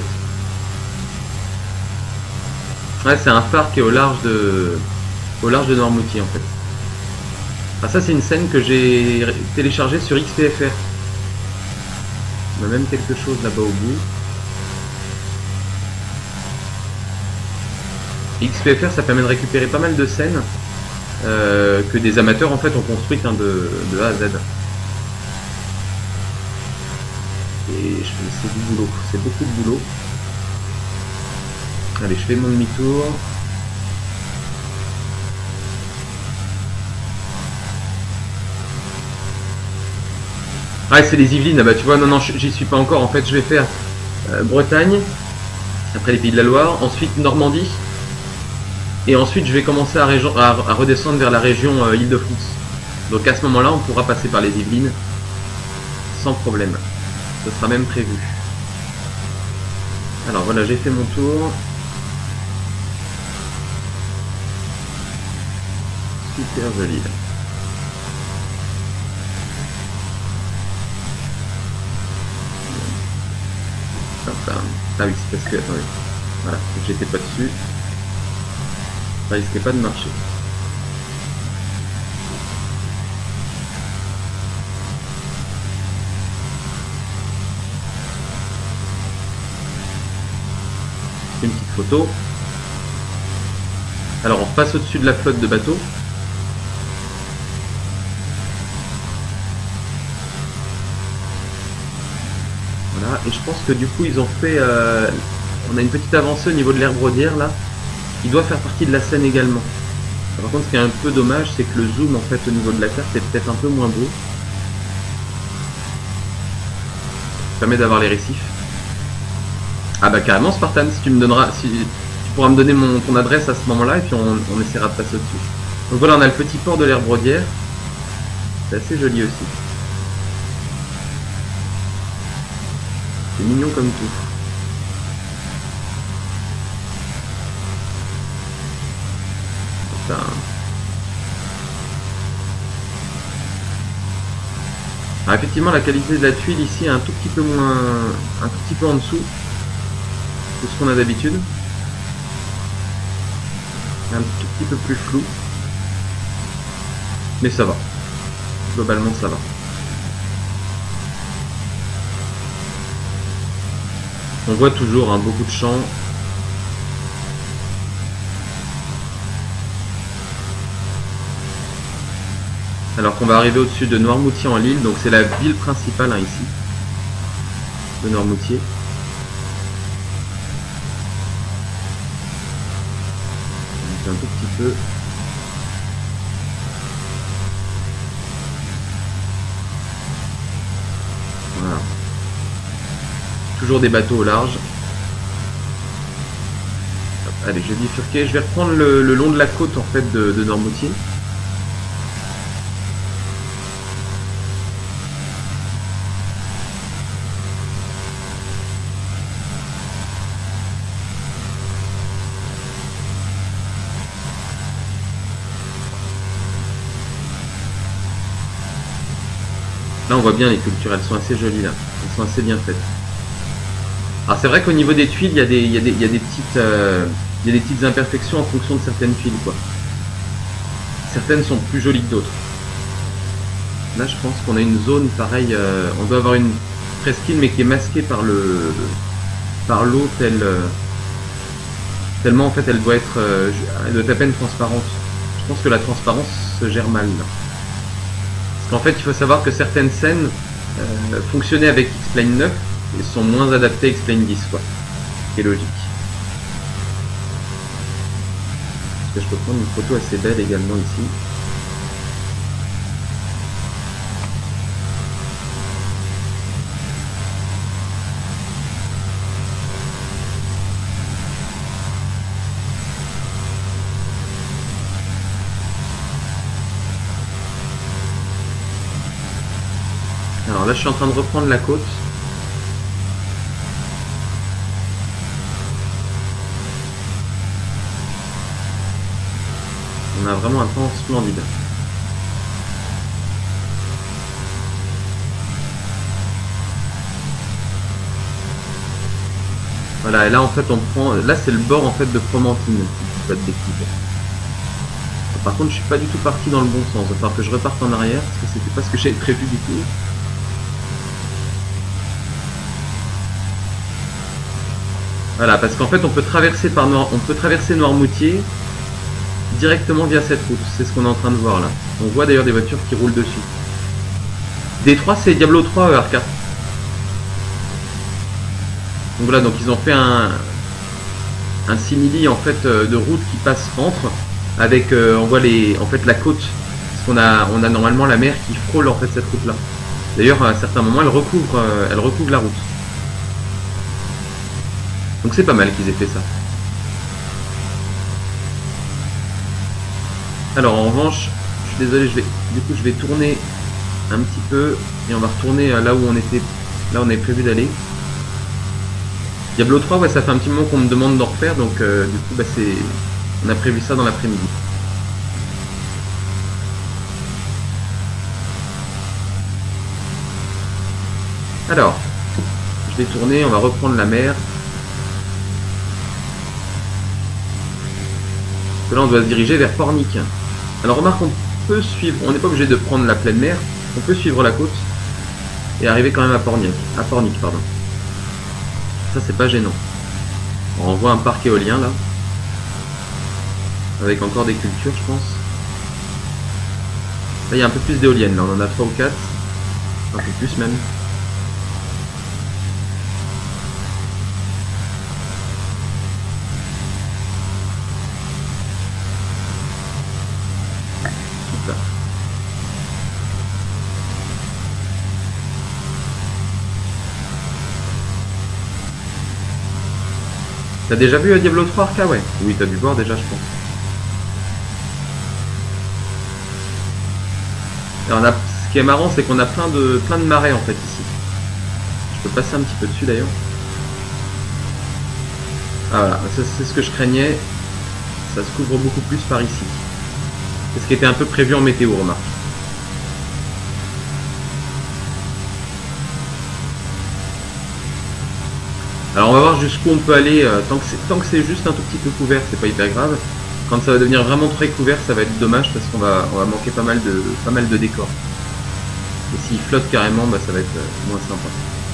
Ouais, c'est un phare qui est au large de, au large de Noirmoutier en fait. Ah, ça c'est une scène que j'ai téléchargée sur X P F R. On a même quelque chose là-bas au bout. X P F R, ça permet de récupérer pas mal de scènes euh, que des amateurs en fait ont construites hein, de, de A à Z. Et c'est du boulot, c'est beaucoup de boulot. Allez, je fais mon demi-tour. Ah, c'est les Yvelines. Ah bah tu vois, non, non, j'y suis pas encore. En fait, je vais faire euh, Bretagne, après les Pays de la Loire, ensuite Normandie, et ensuite je vais commencer à, à, à redescendre vers la région euh, Île-de-France. Donc à ce moment-là, on pourra passer par les Yvelines sans problème. Ce sera même prévu. Alors voilà, j'ai fait mon tour. Super joli. Ah oui, c'est parce que... Attendez. Voilà, j'étais pas dessus. Ça risquait pas de marcher. une petite photo. Alors on repasse au-dessus de la flotte de bateaux. Voilà, et je pense que du coup ils ont fait... Euh, on a une petite avancée au niveau de l'herbe rodière là. Il doit faire partie de la scène également. Par contre, ce qui est un peu dommage, c'est que le zoom en fait au niveau de la carte est peut-être un peu moins beau. Ça permet d'avoir les récifs. Ah bah carrément Spartan, si tu me donneras, si tu pourras me donner mon, ton adresse à ce moment-là et puis on, on essaiera de passer au-dessus. Donc voilà, on a le petit port de l'herbe rodière. C'est assez joli aussi. C'est mignon comme tout. Ça... Ah, effectivement, la qualité de la tuile ici est un tout petit peu moins, un tout petit peu en dessous de ce qu'on a d'habitude. Un tout petit peu plus flou, mais ça va. Globalement, ça va. On voit toujours hein, beaucoup de champs. Alors qu'on va arriver au-dessus de Noirmoutier en Lille, donc c'est la ville principale hein, ici, de Noirmoutier. Donc un tout petit peu. Voilà. Toujours des bateaux au large. Hop, allez, je bifurquer. Je vais reprendre le, le long de la côte en fait de, de Noirmoutier. Là on voit bien les cultures, elles sont assez jolies là, elles sont assez bien faites. Alors c'est vrai qu'au niveau des tuiles, il y a des, il y a des, il y a des petites, euh, il y a des petites imperfections en fonction de certaines tuiles quoi. Certaines sont plus jolies que d'autres. Là je pense qu'on a une zone pareille, euh, on doit avoir une presqu'île mais qui est masquée par le, par l'eau telle, euh, tellement en fait elle doit être, euh, elle doit être à peine transparente. Je pense que la transparence se gère mal là. Parce qu'en fait, il faut savoir que certaines scènes euh, fonctionnaient avec X-Plane neuf et sont moins adaptées à X-Plane dix, quoi. Ce qui est logique. Est-ce que je peux prendre une photo assez belle également ici? Alors là je suis en train de reprendre la côte. On a vraiment un temps splendide. Voilà, et là en fait on prend. Là c'est le bord en fait de Fromentine, si pas de bêtises. Par contre je suis pas du tout parti dans le bon sens, il va falloir que je reparte en arrière, parce que c'était pas ce que j'avais prévu du tout. Voilà, parce qu'en fait on peut traverser par Noir, on peut traverser Noirmoutier directement via cette route. C'est ce qu'on est en train de voir là. On voit d'ailleurs des voitures qui roulent dessus. D trois c'est Diablo trois E R K. Donc voilà, donc ils ont fait un un simili en fait de route qui passe entre avec euh, on voit les en fait la côte, parce qu'on a on a normalement la mer qui frôle en fait cette route là. D'ailleurs à certains moments elle recouvre euh, elle recouvre la route. Donc c'est pas mal qu'ils aient fait ça. Alors en revanche, je suis désolé, je vais, du coup je vais tourner un petit peu et on va retourner là où on était, là où on avait prévu d'aller. Diablo trois, ouais, ça fait un petit moment qu'on me demande d'en refaire, donc euh, du coup bah c'est, on a prévu ça dans l'après-midi. Alors, je vais tourner, on va reprendre la mer. Là on doit se diriger vers Pornic. Alors remarque, on peut suivre, on n'est pas obligé de prendre la pleine mer, on peut suivre la côte et arriver quand même à Pornic, à Pornic pardon. Ça c'est pas gênant. On voit un parc éolien là. Avec encore des cultures, je pense. Là, il y a un peu plus d'éoliennes. Là, on en a trois ou quatre. Un peu plus même. Super. T'as déjà vu Diablo trois, Arca? Ouais. Oui, t'as dû voir déjà, je pense. Et on a, ce qui est marrant, c'est qu'on a plein de, plein de marais en fait ici. Je peux passer un petit peu dessus d'ailleurs. Ah voilà, c'est ce que je craignais. Ça se couvre beaucoup plus par ici. C'est ce qui était un peu prévu en météo, remarque. Alors on va voir jusqu'où on peut aller. Euh, tant que c'est juste un tout petit peu couvert, c'est pas hyper grave. Quand ça va devenir vraiment très couvert, ça va être dommage parce qu'on va, on va manquer pas mal de, pas mal de décors. Et s'il flotte carrément, bah, ça va être euh, moins sympa.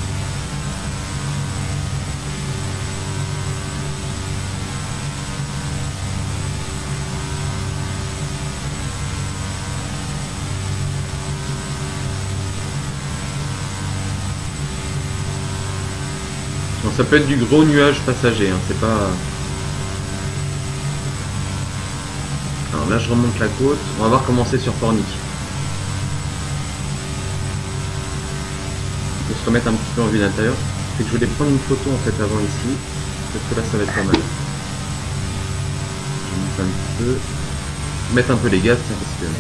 Bon, ça peut être du gros nuage passager, hein, c'est pas... Alors là je remonte la côte, on va voir comment c'est sur Pornic. Il faut se remettre un petit peu en vue d'intérieur. C'est que je voulais prendre une photo en fait avant ici. Peut-être que là ça va être pas mal. Je vais mettre un petit peu. Mettre un peu les gaz, tiens, parce que.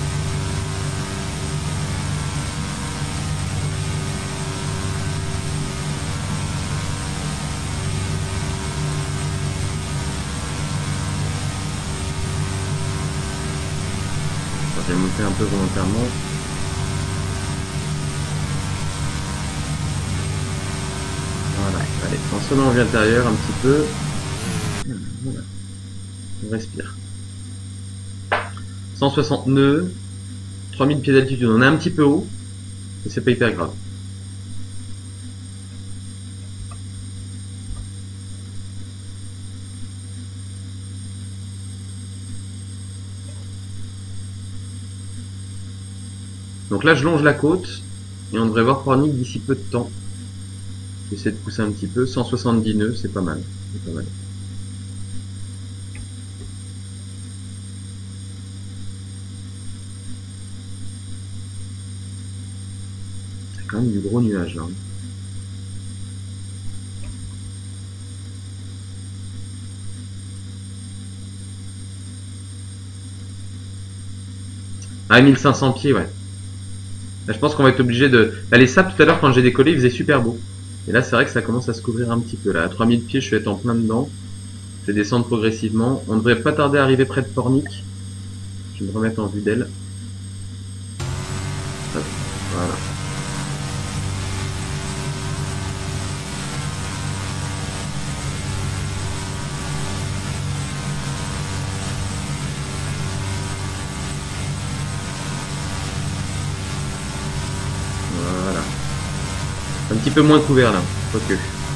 Je vais monter un peu volontairement. Voilà, allez, transformons en vue intérieure un petit peu. Voilà. On respire. cent soixante nœuds, trois mille pieds d'altitude, on est un petit peu haut, mais c'est pas hyper grave. Donc là je longe la côte, et on devrait voir Pornic d'ici peu de temps. J'essaie de pousser un petit peu, cent soixante-dix nœuds, c'est pas mal. C'est pas mal. C'est quand même du gros nuage là. Ah, mille cinq cents pieds, ouais. Là, je pense qu'on va être obligé de... Là, les sables, tout à l'heure, quand j'ai décollé, il faisait super beau. Et là, c'est vrai que ça commence à se couvrir un petit peu. Là, à trois mille pieds, je vais être en plein dedans. Je vais descendre progressivement. On ne devrait pas tarder à arriver près de Pornic. Je vais me remettre en vue d'elle. Voilà. Voilà. Un petit peu moins couvert là. Quoique.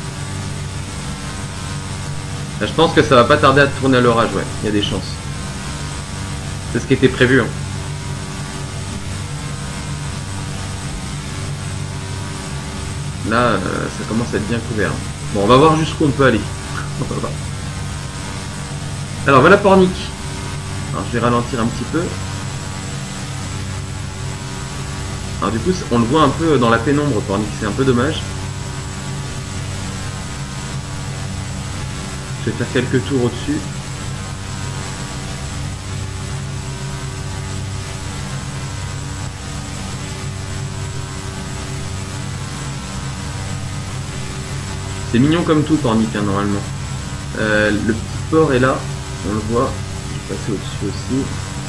Là, je pense que ça va pas tarder à tourner à l'orage, ouais. Il y a des chances. C'est ce qui était prévu. Hein. Là, euh, ça commence à être bien couvert. Bon, on va voir jusqu'où on peut aller. Alors, voilà Pornic. Alors, je vais ralentir un petit peu. Alors, du coup, on le voit un peu dans la pénombre, Pornic. C'est un peu dommage. Je vais faire quelques tours au-dessus. C'est mignon comme tout, Pornic, hein, normalement. Euh, le petit port est là, on le voit. Je vais passer au-dessus aussi.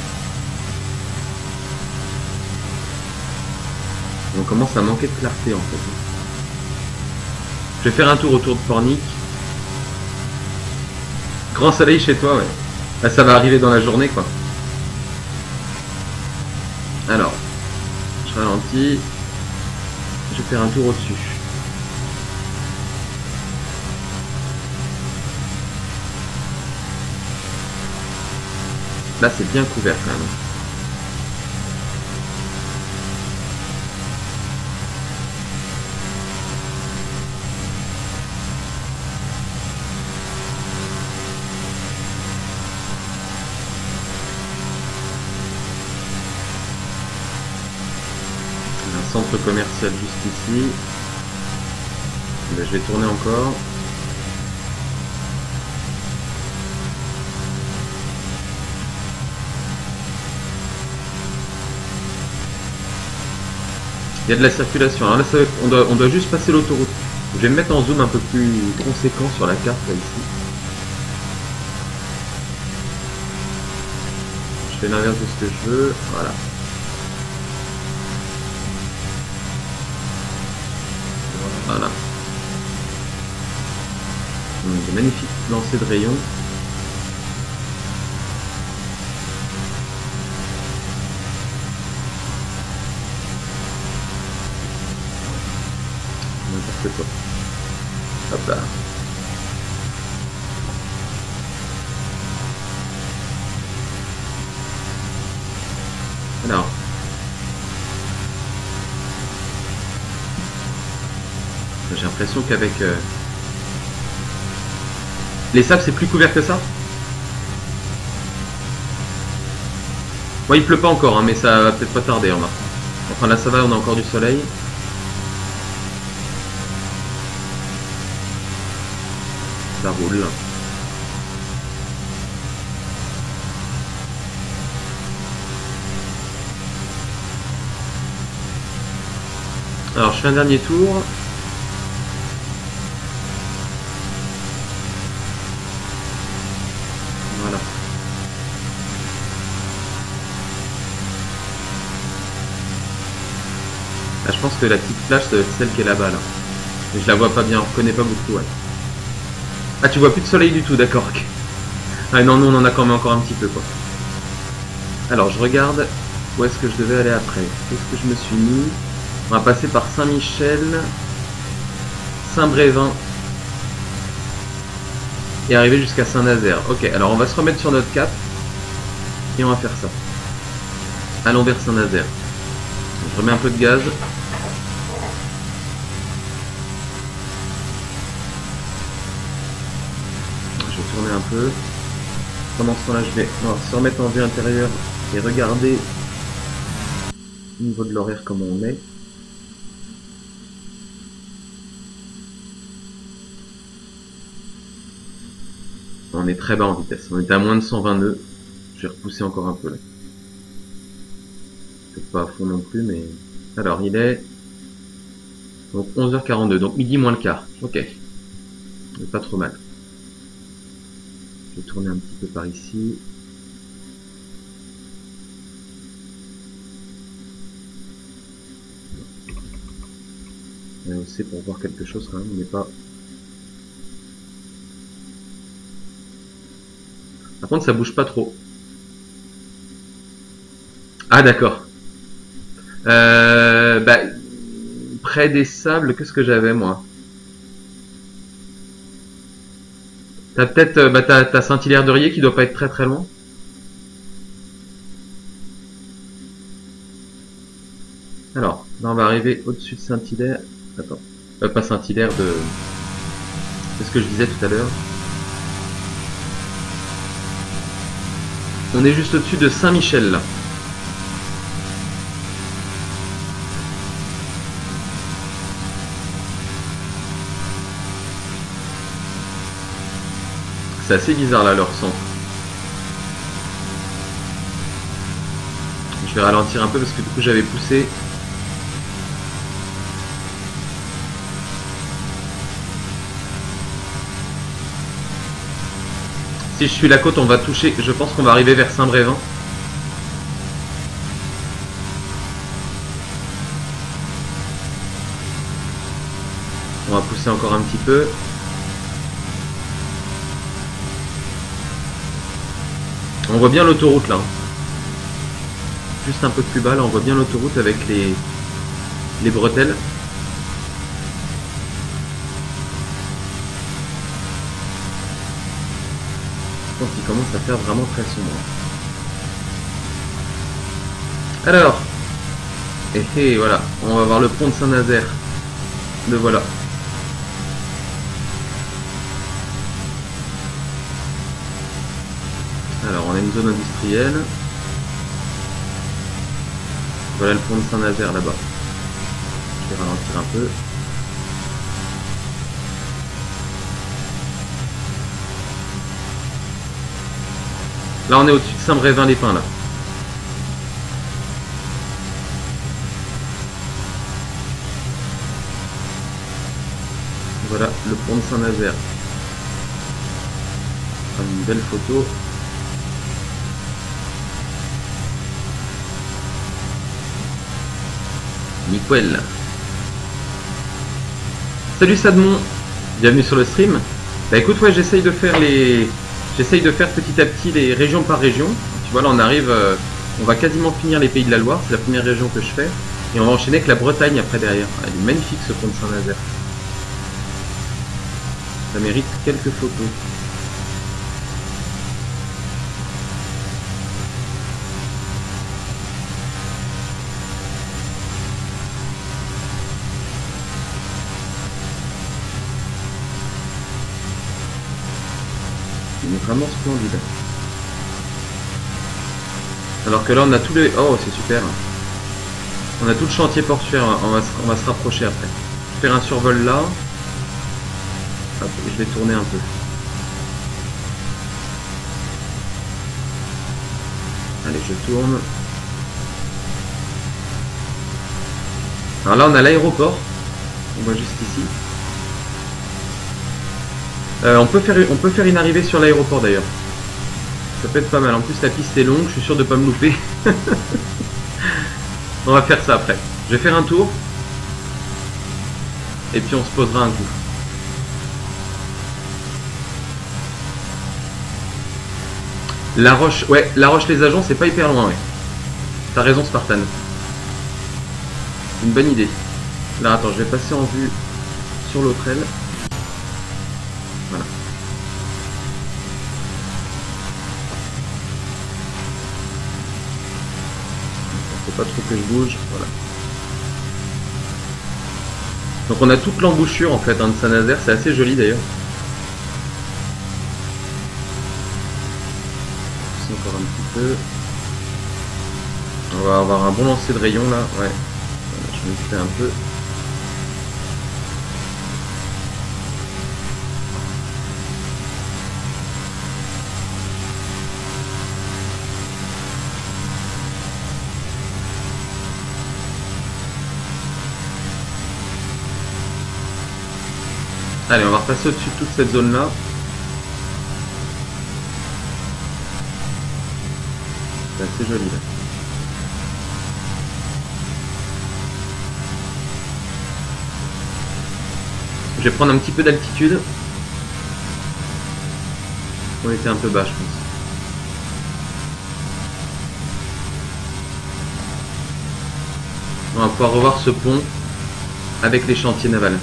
On commence à manquer de clarté, en fait. Je vais faire un tour autour de Pornic. Grand soleil chez toi, ouais. Là, ça va arriver dans la journée, quoi. Alors, je ralentis. Je vais faire un tour au-dessus. Là c'est bien couvert quand même. Un centre commercial juste ici. Ben, je vais tourner encore. Il y a de la circulation. Alors là, ça, on, doit, on doit juste passer l'autoroute. Je vais me mettre en zoom un peu plus conséquent sur la carte là ici. Je fais l'inverse de ce que je veux. Voilà. Voilà. Donc, de magnifiques lancers de rayons. N'importe quoi. Hop là. Alors. J'ai l'impression qu'avec... Euh... Les sables, c'est plus couvert que ça. Bon, il pleut pas encore, hein, mais ça va peut-être pas tarder, hein, enfin là ça va, on a encore du soleil. Ça roule. Alors je fais un dernier tour. Voilà. Là je pense que la petite flèche ça doit être celle qui est là-bas là. Mais je la vois pas bien, on reconnaît pas beaucoup, ouais. Ah, tu vois plus de soleil du tout, d'accord. Ah non, nous on en a quand même encore un petit peu, quoi. Alors, je regarde où est-ce que je devais aller après. Qu'est-ce que je me suis mis? On va passer par Saint-Michel, Saint-Brévin et arriver jusqu'à Saint-Nazaire. Ok, alors on va se remettre sur notre cap et on va faire ça. Allons vers Saint-Nazaire. Je remets un peu de gaz. Un peu. Pendant ce temps là je vais on va se remettre en vue intérieure et regarder au niveau de l'horaire comment on est. On est très bas en vitesse, on était à moins de cent vingt nœuds. Je vais repousser encore un peu là. Peut-être pas à fond non plus, mais alors il est donc onze heures quarante-deux, donc midi moins le quart. Ok, c'est pas trop mal. Je vais tourner un petit peu par ici. C'est pour voir quelque chose quand même, on n'est pas... Par contre ça bouge pas trop. Ah d'accord. Euh, bah, près des sables, qu'est-ce que j'avais moi? T'as peut-être euh, bah, t'as, t'as Saint-Hilaire de Riez qui doit pas être très très loin. Alors, là on va arriver au-dessus de Saint-Hilaire. Attends, euh, pas Saint-Hilaire de... C'est ce que je disais tout à l'heure. On est juste au-dessus de Saint-Michel là. C'est assez bizarre là leur centre. Je vais ralentir un peu parce que du coup j'avais poussé. Si je suis la côte, on va toucher, je pense qu'on va arriver vers Saint-Brévin. On va pousser encore un petit peu. On voit bien l'autoroute là. Juste un peu plus bas là, on voit bien l'autoroute avec les, les bretelles. Je pense qu'il commence à faire vraiment très sombre. Alors, et, et voilà, on va voir le pont de Saint-Nazaire. Le voilà. Alors, on a une zone industrielle. Voilà le pont de Saint-Nazaire là-bas. Je vais ralentir un peu. Là, on est au-dessus de Saint-Brévin-les-Pins, là. Voilà le pont de Saint-Nazaire. Une belle photo. Nickel. Salut Sadmon, bienvenue sur le stream. Bah écoute, ouais, j'essaye de faire les, j'essaye de faire petit à petit les régions par région. Tu vois, là on arrive, euh, on va quasiment finir les Pays de la Loire, c'est la première région que je fais, et on va enchaîner avec la Bretagne après derrière. Ah, il est magnifique ce pont de Saint-Nazaire. Ça mérite quelques photos. Il est vraiment splendide. Alors que là on a tous les... Oh c'est super. On a tout le chantier portuaire, on va, on va se rapprocher après. Je vais faire un survol là. Hop, je vais tourner un peu. Allez, je tourne. Alors là on a l'aéroport. On voit juste ici. Euh, on, peut faire, on peut faire une arrivée sur l'aéroport d'ailleurs. Ça peut être pas mal. En plus la piste est longue, je suis sûr de pas me louper. On va faire ça après. Je vais faire un tour. Et puis on se posera un coup. La Roche, ouais, La Roche les Agents, c'est pas hyper loin, ouais. T'as raison Spartan. C'est une bonne idée. Là attends, je vais passer en vue sur l'autre aile. Voilà. Faut pas trop que je bouge, voilà. Donc on a toute l'embouchure en fait hein, de Saint-Nazaire, c'est assez joli d'ailleurs. Encore un petit peu. On va avoir un bon lancer de rayon là, ouais. Voilà, je me fais un peu. Allez, on va repasser au-dessus de toute cette zone là. C'est assez joli là. Je vais prendre un petit peu d'altitude. On était un peu bas je pense. On va pouvoir revoir ce pont avec les chantiers navals.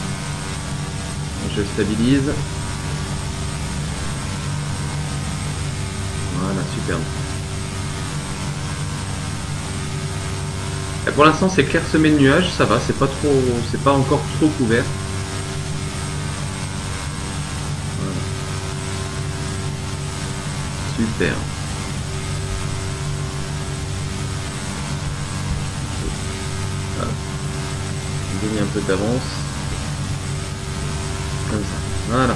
Je stabilise. Voilà, superbe. Et pour l'instant c'est clairsemé de nuages, ça va, c'est pas trop, c'est pas encore trop couvert. Voilà. Super. Voilà. Je gagne un peu d'avance. Comme ça. Voilà.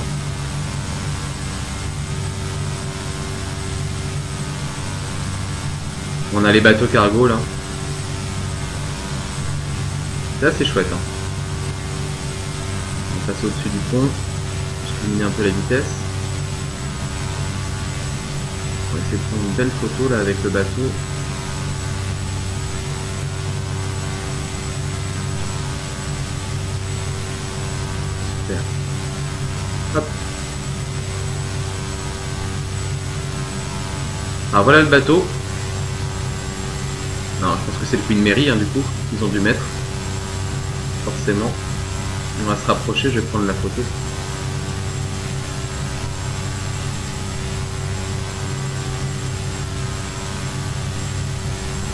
On a les bateaux cargo là. C'est assez chouette. Hein. On va passer au-dessus du pont. Je diminue un peu la vitesse. On va essayer de prendre une belle photo là avec le bateau. Super. Hop. Alors voilà le bateau. Non, je pense que c'est le Queen Mary hein, du coup, ils ont dû mettre. Forcément. On va se rapprocher, je vais prendre la photo.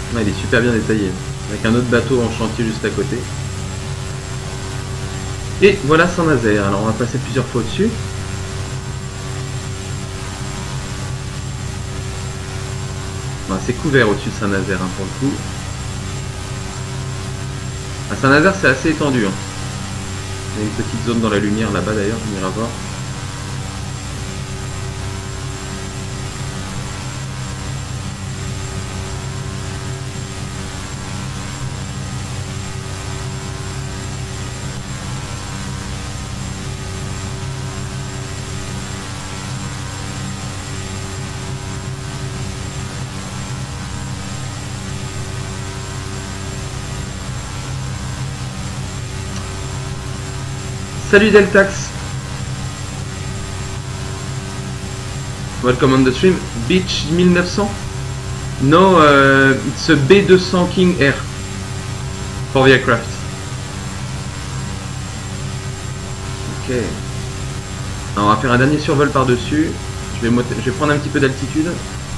Ouais, il est super bien détaillé. Avec un autre bateau en chantier juste à côté. Et voilà Saint-Nazaire. Alors on va passer plusieurs fois au-dessus. Enfin, c'est couvert au-dessus de Saint-Nazaire hein, pour le coup. À Saint-Nazaire c'est assez étendu. Hein. Il y a une petite zone dans la lumière là-bas d'ailleurs, on ira voir. Salut Deltax. Welcome on the stream. Beach mille neuf cents. No, uh, it's a B deux cents King Air for the aircraft. Ok. Alors, on va faire un dernier survol par-dessus. Je vais, je vais prendre un petit peu d'altitude.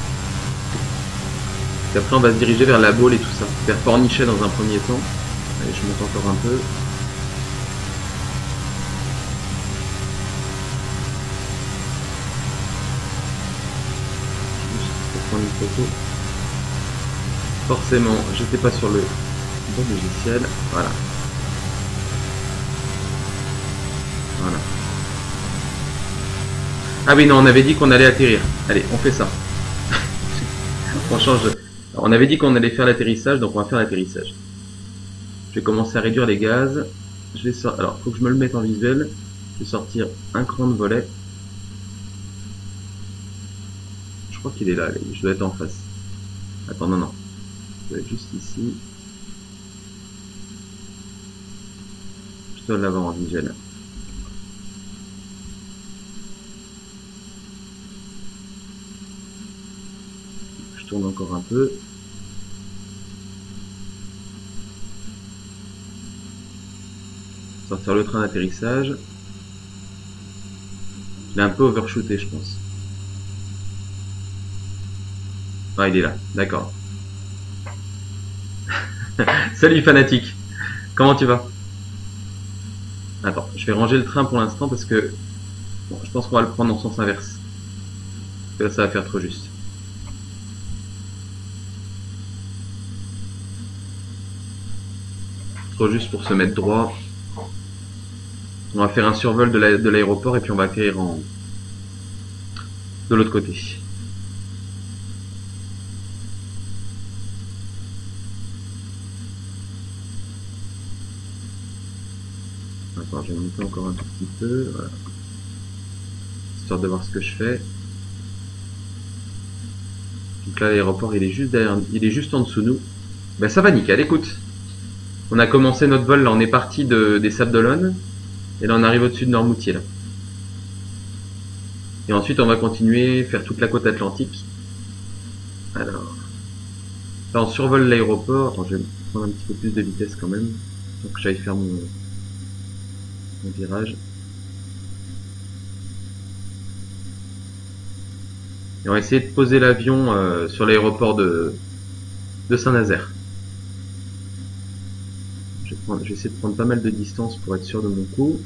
Et après on va se diriger vers la Baule et tout ça. Vers Pornichet dans un premier temps. Allez, je monte encore un peu. Prendre une photo. Forcément, j'étais pas sur le bon logiciel. Voilà. Voilà. Ah oui, non, on avait dit qu'on allait atterrir. Allez, on fait ça. On change. Alors, on avait dit qu'on allait faire l'atterrissage, donc on va faire l'atterrissage. Je vais commencer à réduire les gaz. Je vais sortir. Alors, faut que je me le mette en visuel. Je vais sortir un cran de volet. Je crois qu'il est là, allez, je dois être en face. Attends, non, non. Je dois être juste ici. Je dois l'avoir en visuel. Je tourne encore un peu. Sortir le train d'atterrissage. Je l'ai un peu overshooté, je pense. Ah, il est là, d'accord. Salut fanatique, comment tu vas? Attends, je vais ranger le train pour l'instant parce que bon, je pense qu'on va le prendre en sens inverse. Parce que là, ça va faire trop juste. Trop juste pour se mettre droit. On va faire un survol de l'aéroport et puis on va atterrir en... de l'autre côté. Attends, je vais monter encore un tout petit peu, voilà. Histoire de voir ce que je fais. Donc là, l'aéroport, il est juste derrière, il est juste en dessous de nous. Ben ça va nickel, écoute. On a commencé notre vol, là, on est parti de, des Sables d'Olonne. Et là, on arrive au-dessus de Noirmoutier, là. Et ensuite, on va continuer, faire toute la côte atlantique. Alors... Là, on survole l'aéroport. Attends, je vais prendre un petit peu plus de vitesse quand même. Donc j'aille faire mon... mon virage. Et on va essayer de poser l'avion euh, sur l'aéroport de, de Saint-Nazaire. Je, je vais essayer de prendre pas mal de distance pour être sûr de mon coup.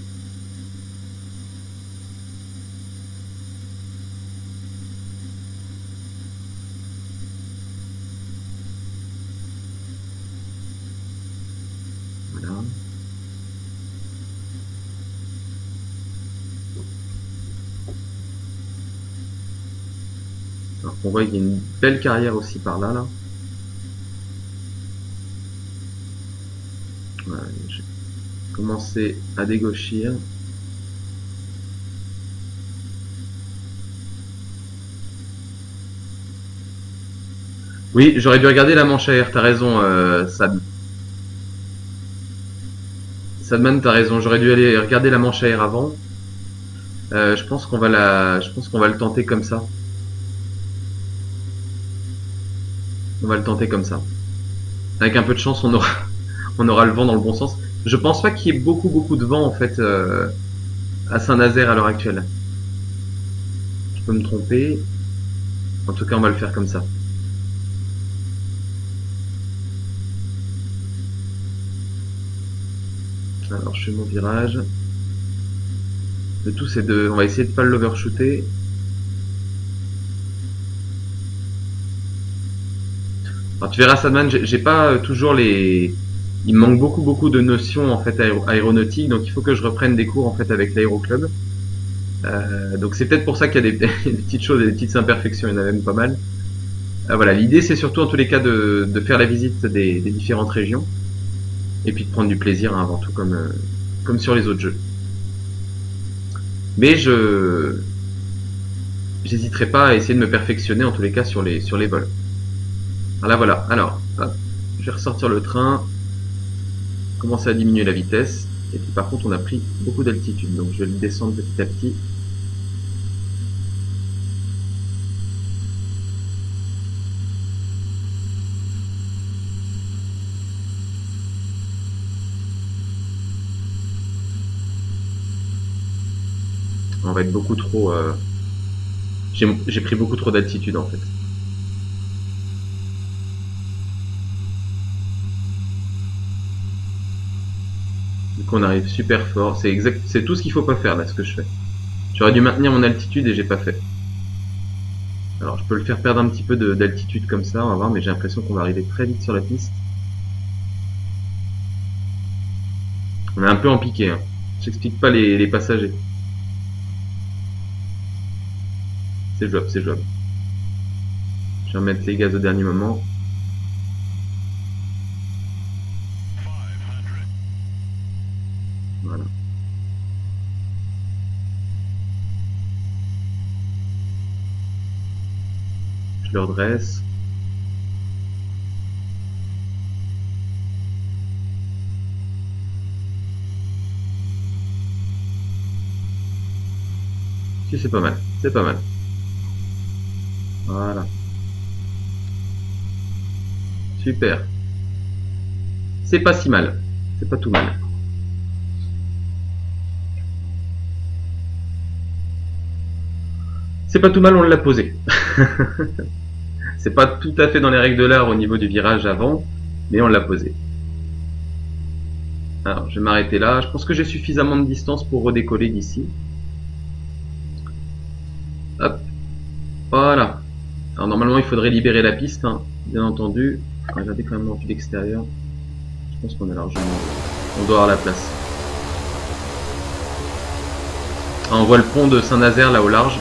Voilà. Alors on voit qu'il y a une belle carrière aussi par là, là. Voilà, je vais commencer à dégauchir. Oui, j'aurais dû regarder la manche à air, t'as raison, euh, Sad. Sadman, t'as raison, j'aurais dû aller regarder la manche à air avant. Euh, je pense qu'on va la, je pense qu'on va le tenter comme ça. On va le tenter comme ça. Avec un peu de chance, on aura, on aura le vent dans le bon sens. Je pense pas qu'il y ait beaucoup beaucoup de vent en fait euh, à Saint-Nazaire à l'heure actuelle. Je peux me tromper. En tout cas, on va le faire comme ça. Alors je fais mon virage. Le tout c'est de... On va essayer de pas l'overshooter. Alors tu verras Sadman, j'ai pas toujours les... Il me manque beaucoup beaucoup de notions en fait aéro aéronautiques, donc il faut que je reprenne des cours en fait avec l'aéroclub. Euh, donc c'est peut-être pour ça qu'il y a des, des petites choses et des petites imperfections, il y en a même pas mal. Euh, voilà, l'idée c'est surtout en tous les cas de, de faire la visite des, des différentes régions et puis de prendre du plaisir hein, avant tout comme, euh, comme sur les autres jeux. Mais je j'hésiterai pas à essayer de me perfectionner en tous les cas sur les, sur les vols. Alors là voilà, alors hop, je vais ressortir le train, commencer à diminuer la vitesse et puis par contre on a pris beaucoup d'altitude donc je vais le descendre petit à petit. On va être beaucoup trop... Euh... J'ai pris beaucoup trop d'altitude en fait. Du coup on arrive super fort. C'est exact, c'est tout ce qu'il faut pas faire là ce que je fais. J'aurais dû maintenir mon altitude et j'ai pas fait. Alors je peux le faire perdre un petit peu d'altitude comme ça, on va voir, mais j'ai l'impression qu'on va arriver très vite sur la piste. On est un peu en piqué, hein. J'explique pas les, les passagers. C'est jouable, c'est jouable. Je vais remettre les gaz au dernier moment. Voilà. Je le redresse. Si, c'est pas mal, c'est pas mal. Voilà. Super. C'est pas si mal. C'est pas tout mal. C'est pas tout mal, on l'a posé. C'est pas tout à fait dans les règles de l'art au niveau du virage avant, mais on l'a posé. Alors, je vais m'arrêter là. Je pense que j'ai suffisamment de distance pour redécoller d'ici. Hop. Voilà. Alors normalement il faudrait libérer la piste, hein, bien entendu. Regardez quand même en vue d'extérieur. Je pense qu'on est largement... On doit avoir la place. Ah, on voit le pont de Saint-Nazaire là au large.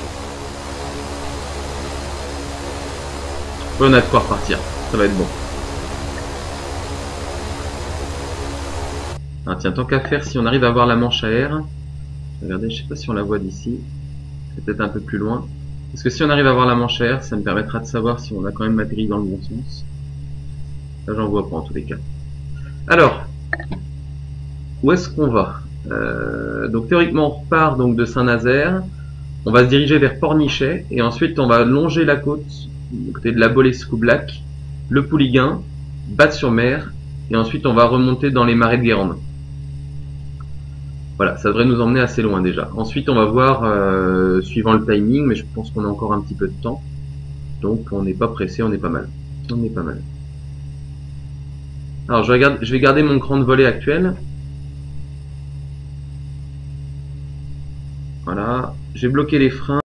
Ouais, on a de quoi repartir. Ça va être bon. Ah, tiens, tant qu'à faire, si on arrive à voir la manche à air. Regardez, je sais pas si on la voit d'ici. C'est peut-être un peu plus loin. Parce que si on arrive à voir la manche à air, ça me permettra de savoir si on a quand même atterri dans le bon sens. Là, j'en vois pas en tous les cas. Alors, où est-ce qu'on va? euh, Donc théoriquement, on repart donc de Saint-Nazaire. On va se diriger vers Pornichet et ensuite on va longer la côte du côté de la Bolescou-Black, le Pouliguen, Batte-sur-Mer et ensuite on va remonter dans les marais de Guérande. Voilà, ça devrait nous emmener assez loin déjà. Ensuite on va voir euh, suivant le timing, mais je pense qu'on a encore un petit peu de temps. Donc on n'est pas pressé, on est pas mal. On est pas mal. Alors je, regarde, je vais garder mon cran de volée actuel. Voilà, j'ai bloqué les freins.